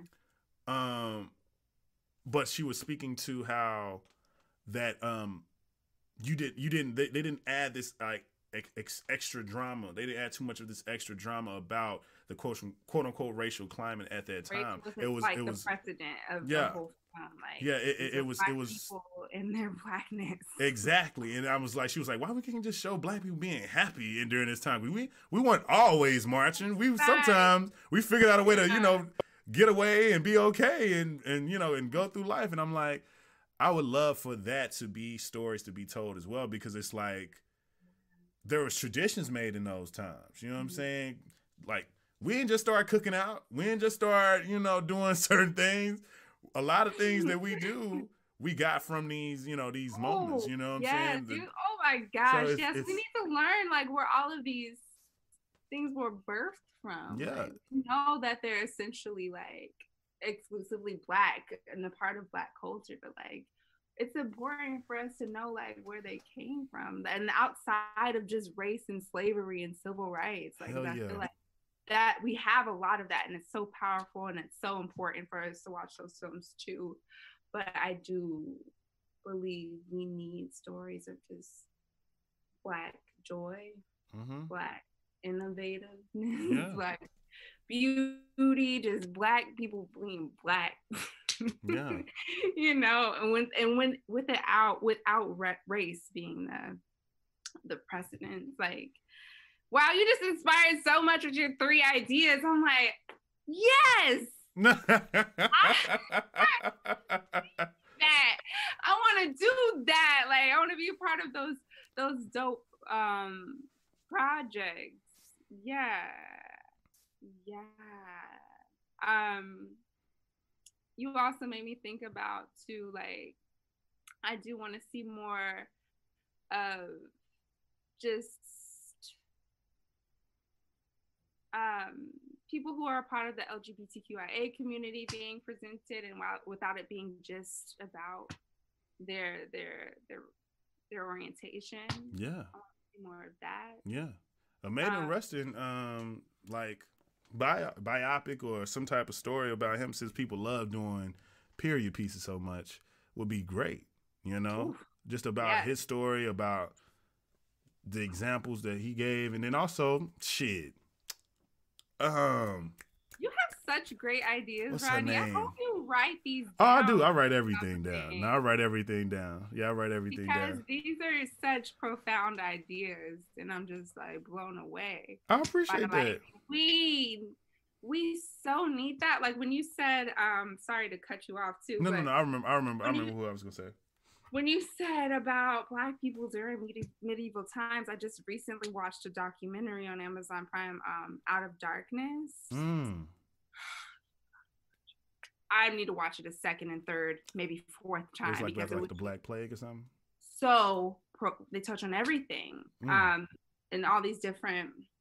Speaker 1: Um, but she was speaking to how that um, you did you didn't they, they didn't add this like. Ex- extra drama. They didn't add too much of this extra drama about the quote quote unquote racial climate at that time.
Speaker 3: It was like
Speaker 1: it
Speaker 3: the
Speaker 1: was
Speaker 3: precedent of
Speaker 1: yeah,
Speaker 3: the whole film. Like,
Speaker 1: yeah. It, it, it was
Speaker 3: Black
Speaker 1: it was
Speaker 3: people in their Blackness.
Speaker 1: Exactly. And I was like, she was like, why we can't just show Black people being happy and during this time? We we, we weren't always marching. We sometimes we figured out a way to you know get away and be okay and and you know and go through life. And I'm like, I would love for that to be stories to be told as well, because it's like, there was traditions made in those times. You know what I'm saying? Like, we didn't just start cooking out. We didn't just start, you know, doing certain things. A lot of things that we do, we got from these, you know, these moments. You know what I'm
Speaker 3: yeah,
Speaker 1: saying?
Speaker 3: Dude. Oh my gosh.
Speaker 1: So it's,
Speaker 3: yes,
Speaker 1: it's,
Speaker 3: we need to learn like where all of these things were birthed from.
Speaker 1: Yeah.
Speaker 3: Like, know that they're essentially like exclusively Black and a part of Black culture, but like, it's important for us to know like where they came from and outside of just race and slavery and civil rights. Like,
Speaker 1: Hell
Speaker 3: I
Speaker 1: yeah.
Speaker 3: feel like that we have a lot of that, and it's so powerful and it's so important for us to watch those films too. But I do believe we need stories of just Black joy,
Speaker 1: mm-hmm.
Speaker 3: Black innovativeness,
Speaker 1: yeah.
Speaker 3: Black beauty, just Black people being Black.
Speaker 1: Yeah.
Speaker 3: You know, and when and when without without race being the the precedent, like, wow, you just inspired so much with your three ideas. I'm like, yes, I, that I want to do that. Like, I want to be a part of those those dope um projects. Yeah, yeah. Um. You also made me think about too, like, I do want to see more of just um, people who are a part of the L G B T Q I A community being presented, and while, without it being just about their their their their orientation.
Speaker 1: Yeah.
Speaker 3: I want to see more of that.
Speaker 1: Yeah. A Maiden um, Rustin, um, like, Bi- biopic or some type of story about him, since people love doing period pieces so much, would be great. You know, Oof. just about yes. his story, about the examples that he gave, and then also shit. Um,
Speaker 3: you have such great ideas,
Speaker 1: what's
Speaker 3: Rodney.
Speaker 1: her
Speaker 3: I
Speaker 1: name?
Speaker 3: hope you write these down.
Speaker 1: Oh, I do. I write everything down. No, I write everything down. Yeah, I write everything
Speaker 3: because
Speaker 1: down.
Speaker 3: These are such profound ideas, and I'm just like blown away.
Speaker 1: I appreciate
Speaker 3: by,
Speaker 1: that.
Speaker 3: Like, we we so need that. Like when you said, um, sorry to cut you off too.
Speaker 1: No,
Speaker 3: but
Speaker 1: no, no. I remember. I remember. I remember
Speaker 3: you,
Speaker 1: who I was gonna say.
Speaker 3: When you said about Black people during medi- medieval times, I just recently watched a documentary on Amazon Prime, um, Out of Darkness.
Speaker 1: Mm.
Speaker 3: I need to watch it a second and third, maybe fourth time.
Speaker 1: It was like,
Speaker 3: because
Speaker 1: like
Speaker 3: it was
Speaker 1: the Black Plague or something.
Speaker 3: So pro- they touch on everything, mm. um, and all these different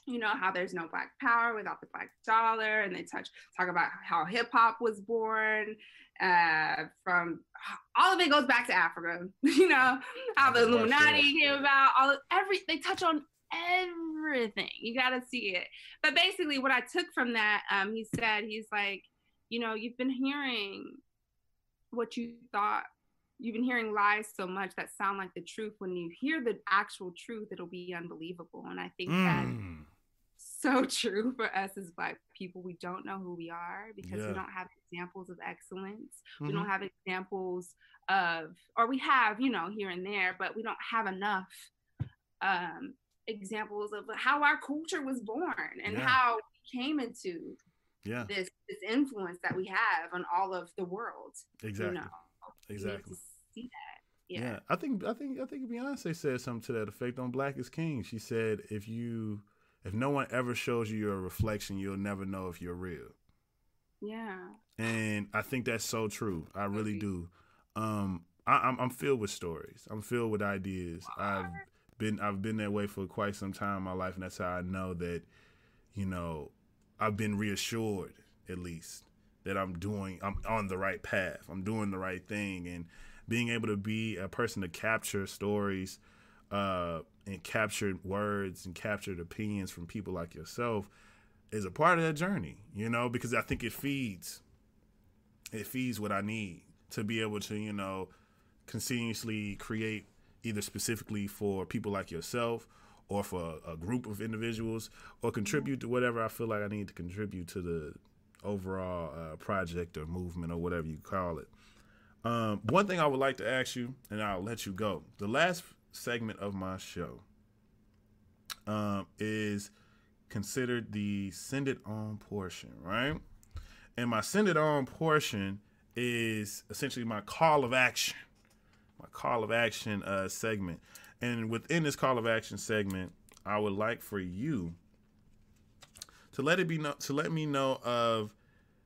Speaker 3: you know, how there's no Black power without the Black dollar, and they touch talk about how hip hop was born. Uh, from all of it goes back to Africa, you know, how the Illuminati came about. All of, every they touch on everything. You got to see it. But basically, what I took from that, um, he said, he's like, you know, you've been hearing what you thought. You've been hearing lies so much that sound like the truth. When you hear the actual truth, it'll be unbelievable. And I think mm. that's so true for us as Black people. We don't know who we are because yeah. we don't have examples of excellence. Mm-hmm. We don't have examples of, or we have, you know, here and there, but we don't have enough um, examples of how our culture was born and yeah. how we came into yeah. this this influence that we have on all of the world.
Speaker 1: Exactly.
Speaker 3: You know?
Speaker 1: Exactly.
Speaker 3: See that. Yeah.
Speaker 1: yeah. I think I think I think Beyonce said something to that effect on Black is King. She said, if you if no one ever shows you your reflection, you'll never know if you're real.
Speaker 3: Yeah.
Speaker 1: And I think that's so true. I really do. Um, I, I'm I'm filled with stories. I'm filled with ideas. I've been I've been that way for quite some time in my life, and that's how I know that, you know, I've been reassured at least that I'm doing, I'm on the right path. I'm doing the right thing. And being able to be a person to capture stories uh, and capture words and captured opinions from people like yourself is a part of that journey, you know, because I think it feeds, it feeds what I need to be able to, you know, continuously create either specifically for people like yourself or for a group of individuals or contribute to whatever I feel like I need to contribute to the overall uh, project or movement or whatever you call it. Um, one thing I would like to ask you, and I'll let you go. The last segment of my show um, is considered the send it on portion, right? And my send it on portion is essentially my call of action, my call of action uh, segment. And within this call of action segment, I would like for you to let it be know, to let me know of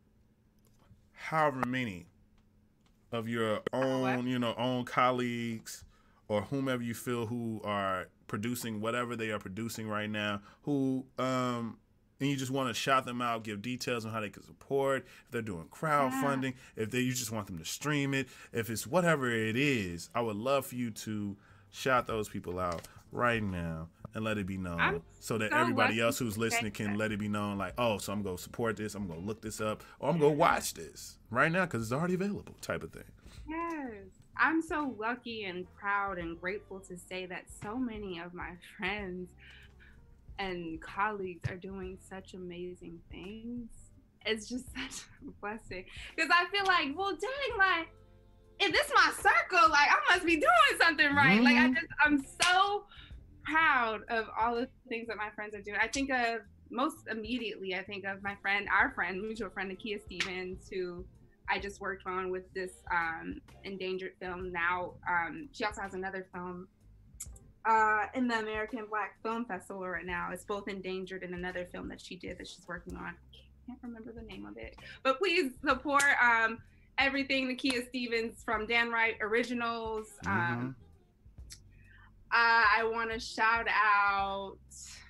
Speaker 1: however many of your own, you know, own colleagues or whomever you feel who are producing whatever they are producing right now, who, um, and you just want to shout them out, give details on how they can support, if they're doing crowdfunding, yeah. if they, you just want them to stream it, if it's whatever it is, I would love for you to shout those people out right now and let it be known I'm so that so everybody else who's listening can let it be known, like, oh, so I'm going to support this, I'm going to look this up, or I'm going to watch this right now because it's already available type of thing.
Speaker 3: Yes. I'm so lucky and proud and grateful to say that so many of my friends and colleagues are doing such amazing things. It's just such a blessing because I feel like, well, dang, like, if this is my circle, like, I must be doing something right. Mm-hmm. Like, I just, I'm so proud of all the things that my friends are doing. I think of, most immediately, I think of my friend, our friend, mutual friend, Nakia Stevens, who I just worked on with this um, endangered film now. Um, she also has another film uh, in the American Black Film Festival right now. It's both endangered and another film that she did that she's working on. I can't remember the name of it. But please support um, everything Nakia Stevens from Dan Wright Originals. Um, mm-hmm. uh, I want to shout out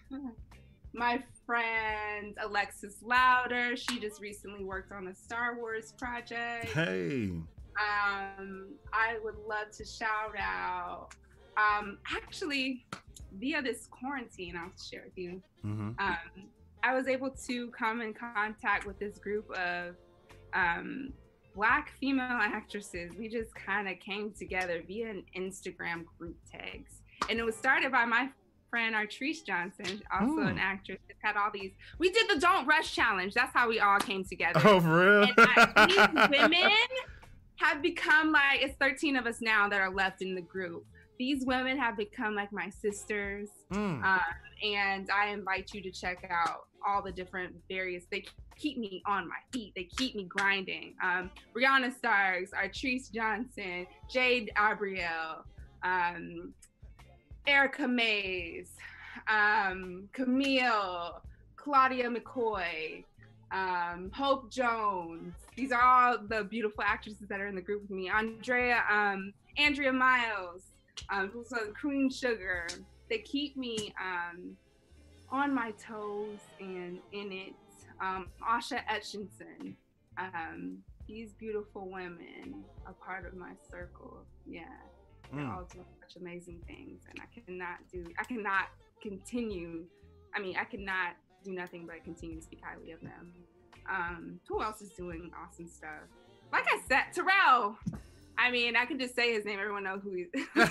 Speaker 3: my friend Alexis Louder. She just recently worked on a Star Wars project.
Speaker 1: Hey.
Speaker 3: Um, I would love to shout out, um, actually, via this quarantine, I'll share with you. Mm-hmm. Um, I was able to come in contact with this group of um, Black female actresses. We just kind of came together via an Instagram group tags. And it was started by my friend Artrice Johnson, also mm. an actress. It had all these. We did the Don't Rush Challenge. That's how we all came together.
Speaker 1: Oh, for real?
Speaker 3: And I, these women have become like, it's thirteen of us now that are left in the group. These women have become like my sisters. Mm. Um, and I invite you to check out all the different various, they keep me on my feet. They keep me grinding. Um, Brianna Starks, Artrice Johnson, Jade Abriel, um, Erica Mays, um, Camille, Claudia McCoy, um, Hope Jones. These are all the beautiful actresses that are in the group with me. Andrea, um, Andrea Miles, um, who's on Queen Sugar. They keep me, um, On My Toes and In It. Um, Asha Etchinson. Um, these beautiful women, a part of my circle. Yeah, they're mm. all doing such amazing things, and I cannot do. I cannot continue. I mean, I cannot do nothing but continue to speak highly of them. Um, who else is doing awesome stuff? Like I said, Terrell. I mean, I can just say his name. Everyone knows who he is. At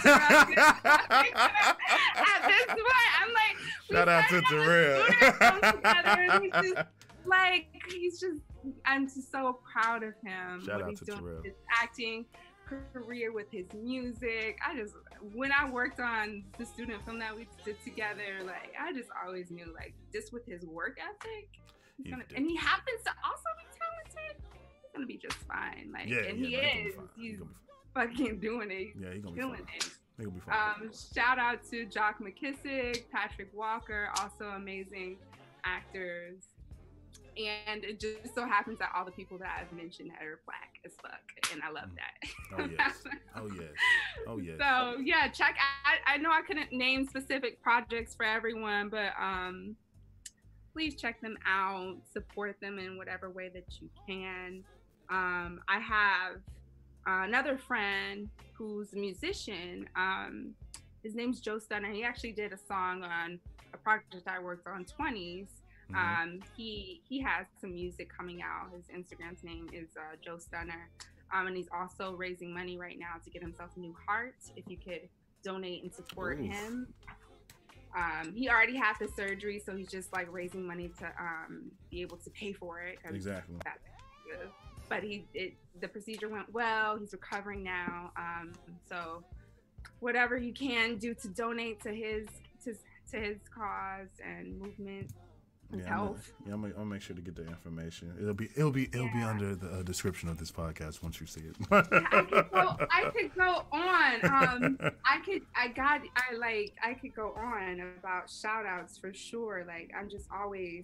Speaker 3: this point, I'm like,
Speaker 1: shout out to Terrell.
Speaker 3: And he's just like, he's just, I'm just so proud of him.
Speaker 1: Shout
Speaker 3: what
Speaker 1: out
Speaker 3: he's
Speaker 1: to
Speaker 3: doing
Speaker 1: Terrell.
Speaker 3: with his acting career, with his music. I just, when I worked on the student film that we did together, like, I just always knew, like, just with his work ethic, he's gonna, and he happens to also be talented. Gonna be just fine, like,
Speaker 1: yeah,
Speaker 3: and
Speaker 1: yeah,
Speaker 3: he
Speaker 1: no,
Speaker 3: is. He's
Speaker 1: he
Speaker 3: fucking doing it.
Speaker 1: Yeah, he's gonna be
Speaker 3: doing
Speaker 1: fine.
Speaker 3: it.
Speaker 1: He'll be fine.
Speaker 3: Um, shout out to Jock McKissick, Patrick Walker, also amazing actors. And it just so happens that all the people that I've mentioned are black as fuck, and I love that.
Speaker 1: Oh yes, oh yes, oh yes.
Speaker 3: So yeah, check. I I know I couldn't name specific projects for everyone, but um. please check them out, support them in whatever way that you can. Um, I have uh, another friend who's a musician. Um, his name's Joe Stunner. He actually did a song on a project I worked on, Twenties. Mm-hmm. Um, he he has some music coming out. His Instagram's name is uh, Joe Stunner. Um, and he's also raising money right now to get himself a new heart. If you could donate and support Oof. him. Um, he already had the surgery, so he's just like raising money to um, be able to pay for it.
Speaker 1: Exactly.
Speaker 3: That's good. But he, it, the procedure went well. He's recovering now. Um, so whatever you can do to donate to his to, to his cause and movement, his
Speaker 1: yeah,
Speaker 3: health.
Speaker 1: I'm gonna, yeah, I'm gonna, I'll make sure to get the information. It'll be it'll be it'll yeah. be under the uh, description of this podcast once you see it.
Speaker 3: yeah, I could go. I could go on. Um, I could. I got. I like. I could go on about shout outs for sure. Like I'm just always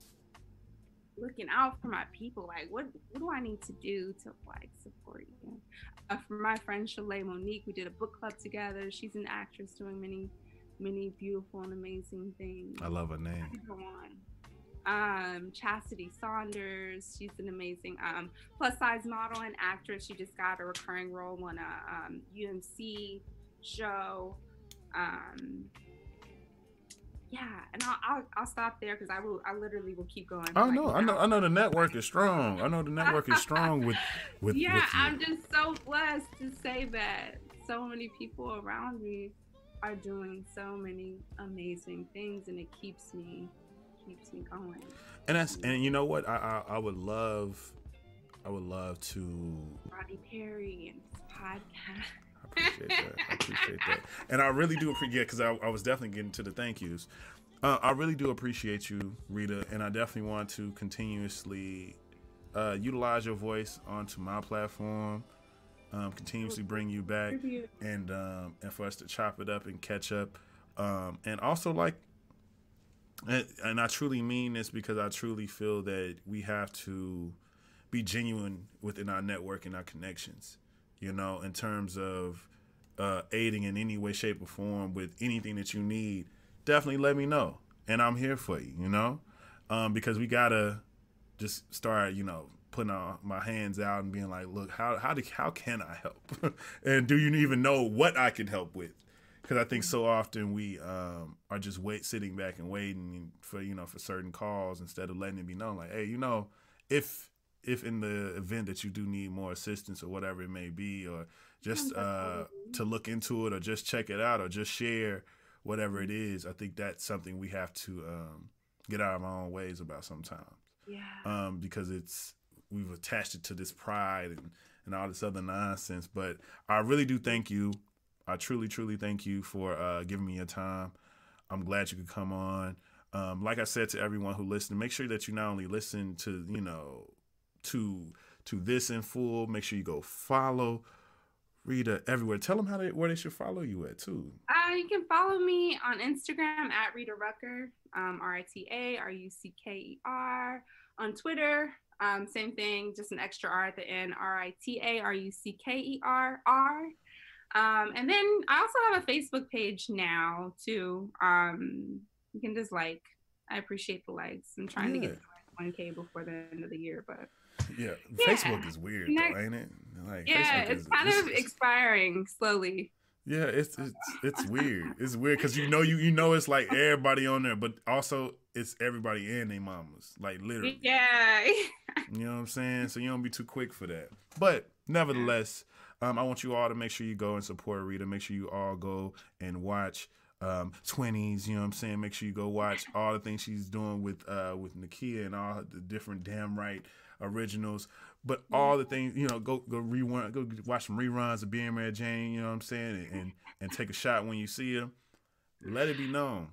Speaker 3: looking out for my people. Like what? What do I need to do to like support you? Uh, for my friend Shalay Monique, we did a book club together. She's an actress doing many, many beautiful and amazing things.
Speaker 1: I love her name.
Speaker 3: I could go on. Um, Chastity Saunders, she's an amazing um, plus size model and actress. She just got a recurring role on a um, U M C show. Um, yeah, and I'll, I'll I'll stop there because I will I literally will keep going.
Speaker 1: I know, I know, I know the network is strong. I know the network is strong with with.
Speaker 3: Yeah,
Speaker 1: with
Speaker 3: I'm just so blessed to say that so many people around me are doing so many amazing things, and it keeps me. keeps me going.
Speaker 1: And that's and you know what I, I I would love I would love to
Speaker 3: Rodney Perry and his podcast.
Speaker 1: I appreciate that. I appreciate that. And I really do appreciate because I, I was definitely getting to the thank yous. Uh, I really do appreciate you, Rita, and I definitely want to continuously uh, utilize your voice onto my platform. Um, continuously bring you back and um, and for us to chop it up and catch up. Um, and also like And, and I truly mean this because I truly feel that we have to be genuine within our network and our connections, you know, in terms of uh, aiding in any way, shape, or form with anything that you need. Definitely let me know. And I'm here for you, you know, um, because we got to just start, you know, putting our, my hands out and being like, look, how how, do, how can I help? And do you even know what I can help with? Because I think so often we um, are just wait, sitting back and waiting for, you know, for certain calls instead of letting it be known, like, hey, you know, if if in the event that you do need more assistance or whatever it may be, or just uh, to look into it or just check it out or just share whatever it is, I think that's something we have to um, get out of our own ways about sometimes.
Speaker 3: Yeah.
Speaker 1: Um, because it's we've attached it to this pride and, and all this other nonsense. But I really do thank you. I truly, truly thank you for uh, giving me your time. I'm glad you could come on. Um, like I said to everyone who listened, make sure that you not only listen to, you know, to to this in full, make sure you go follow Rita everywhere. Tell them how they, where they should follow you at, too.
Speaker 3: Uh, you can follow me on Instagram at Rita Rucker, um, R I T A R U C K E R. On Twitter, um, same thing, just an extra R at the end, R I T A R U C K E R R. Um, and then I also have a Facebook page now too. Um, you can just like I appreciate the likes. I'm trying yeah. to get one K before the end of the year, but
Speaker 1: yeah, yeah. Facebook is weird though, ain't it? Like,
Speaker 3: yeah,
Speaker 1: Facebook
Speaker 3: it's
Speaker 1: is,
Speaker 3: kind
Speaker 1: it's,
Speaker 3: of expiring slowly.
Speaker 1: Yeah, it's it's it's weird. It's weird because you know you you know it's like everybody on there, but also it's everybody and their mamas, like literally.
Speaker 3: Yeah.
Speaker 1: You know what I'm saying? So you don't be too quick for that. But nevertheless, um, I want you all to make sure you go and support Rita. Make sure you all go and watch um, Twenties. You know what I'm saying? Make sure you go watch all the things she's doing with uh, with Nakia and all the different Damn Right originals. But all the things, you know, go go rewind, go watch some reruns of Being Mary Jane. You know what I'm saying? And, and and take a shot when you see her. Let it be known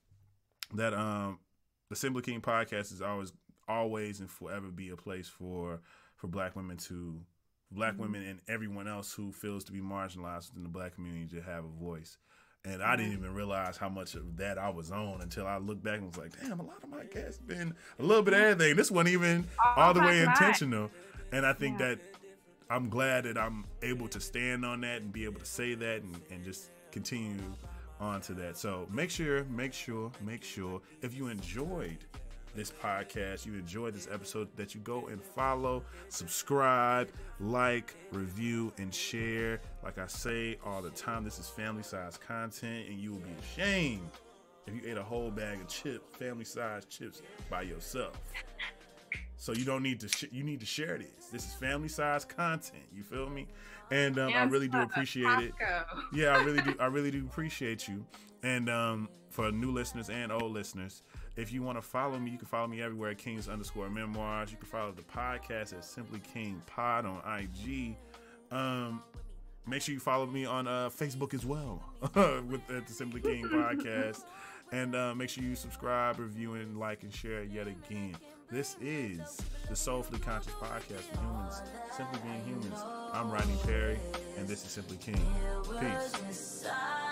Speaker 1: that um, the Simply King podcast is always always and forever be a place for for Black women to Black mm-hmm. women and everyone else who feels to be marginalized within the Black community to have a voice. And I didn't even realize how much of that I was on until I looked back and was like, damn, a lot of my guests been a little bit of everything. This wasn't even all, all the way intentional. And I think yeah. that I'm glad that I'm able to stand on that and be able to say that and, and just continue on to that. So make sure, make sure, make sure if you enjoyed this podcast, you enjoyed this episode, that you go and follow, subscribe, like, review, and share. Like I say all the time, this is family size content, and you will be ashamed if you ate a whole bag of chips, family size chips by yourself. So you don't need to, sh- you need to share this. This is family size content. You feel me? And um, I really do appreciate it. Yeah, I really do. I really do appreciate you. And um, for new listeners and old listeners, if you want to follow me, you can follow me everywhere at Kings underscore memoirs. You can follow the podcast at Simply King Pod on I G. Um, make sure you follow me on uh, Facebook as well with at the Simply King podcast. And uh, make sure you subscribe, review, and like and share yet again. This is the Soulfully Conscious Podcast for humans, simply being humans. I'm Rodney Perry, and this is Simply King. Peace.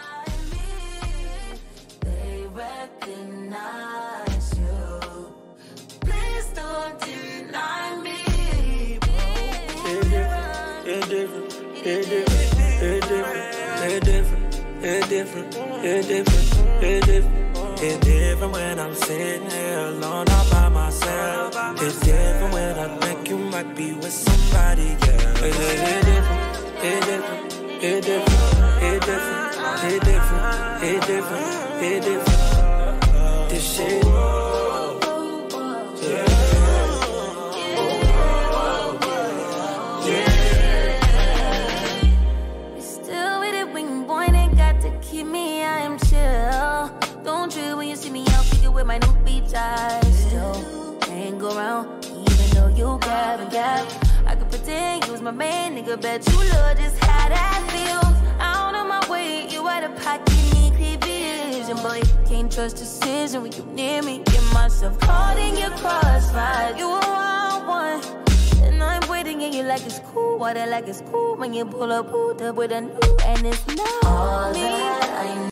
Speaker 1: They recognize you. Please don't deny me. It's different, it's different, it's different, it's different, it's different, it's different, it's different. It's different when I'm sitting here alone all by myself. It's different when I think you might be with somebody else. It's different, it's different, it's different, it's different, it's different, it's different, it's different. This shit, yeah. Yeah. You still with it when you born and got to keep me, I am chill. Don't you when you see me out figure with my new beach eyes. Still hang around, even though you grab and gap. I could pretend you was my main nigga, bet you love just how that feels. Out of my way, you out of pocket, need clear vision. Boy, can't trust decision when you near me. Get myself caught in your crossfire. You a wild one, and I'm waiting and you like it's cool. Water like it's cool when you pull up, pulled up with a new, and it's not all me. That I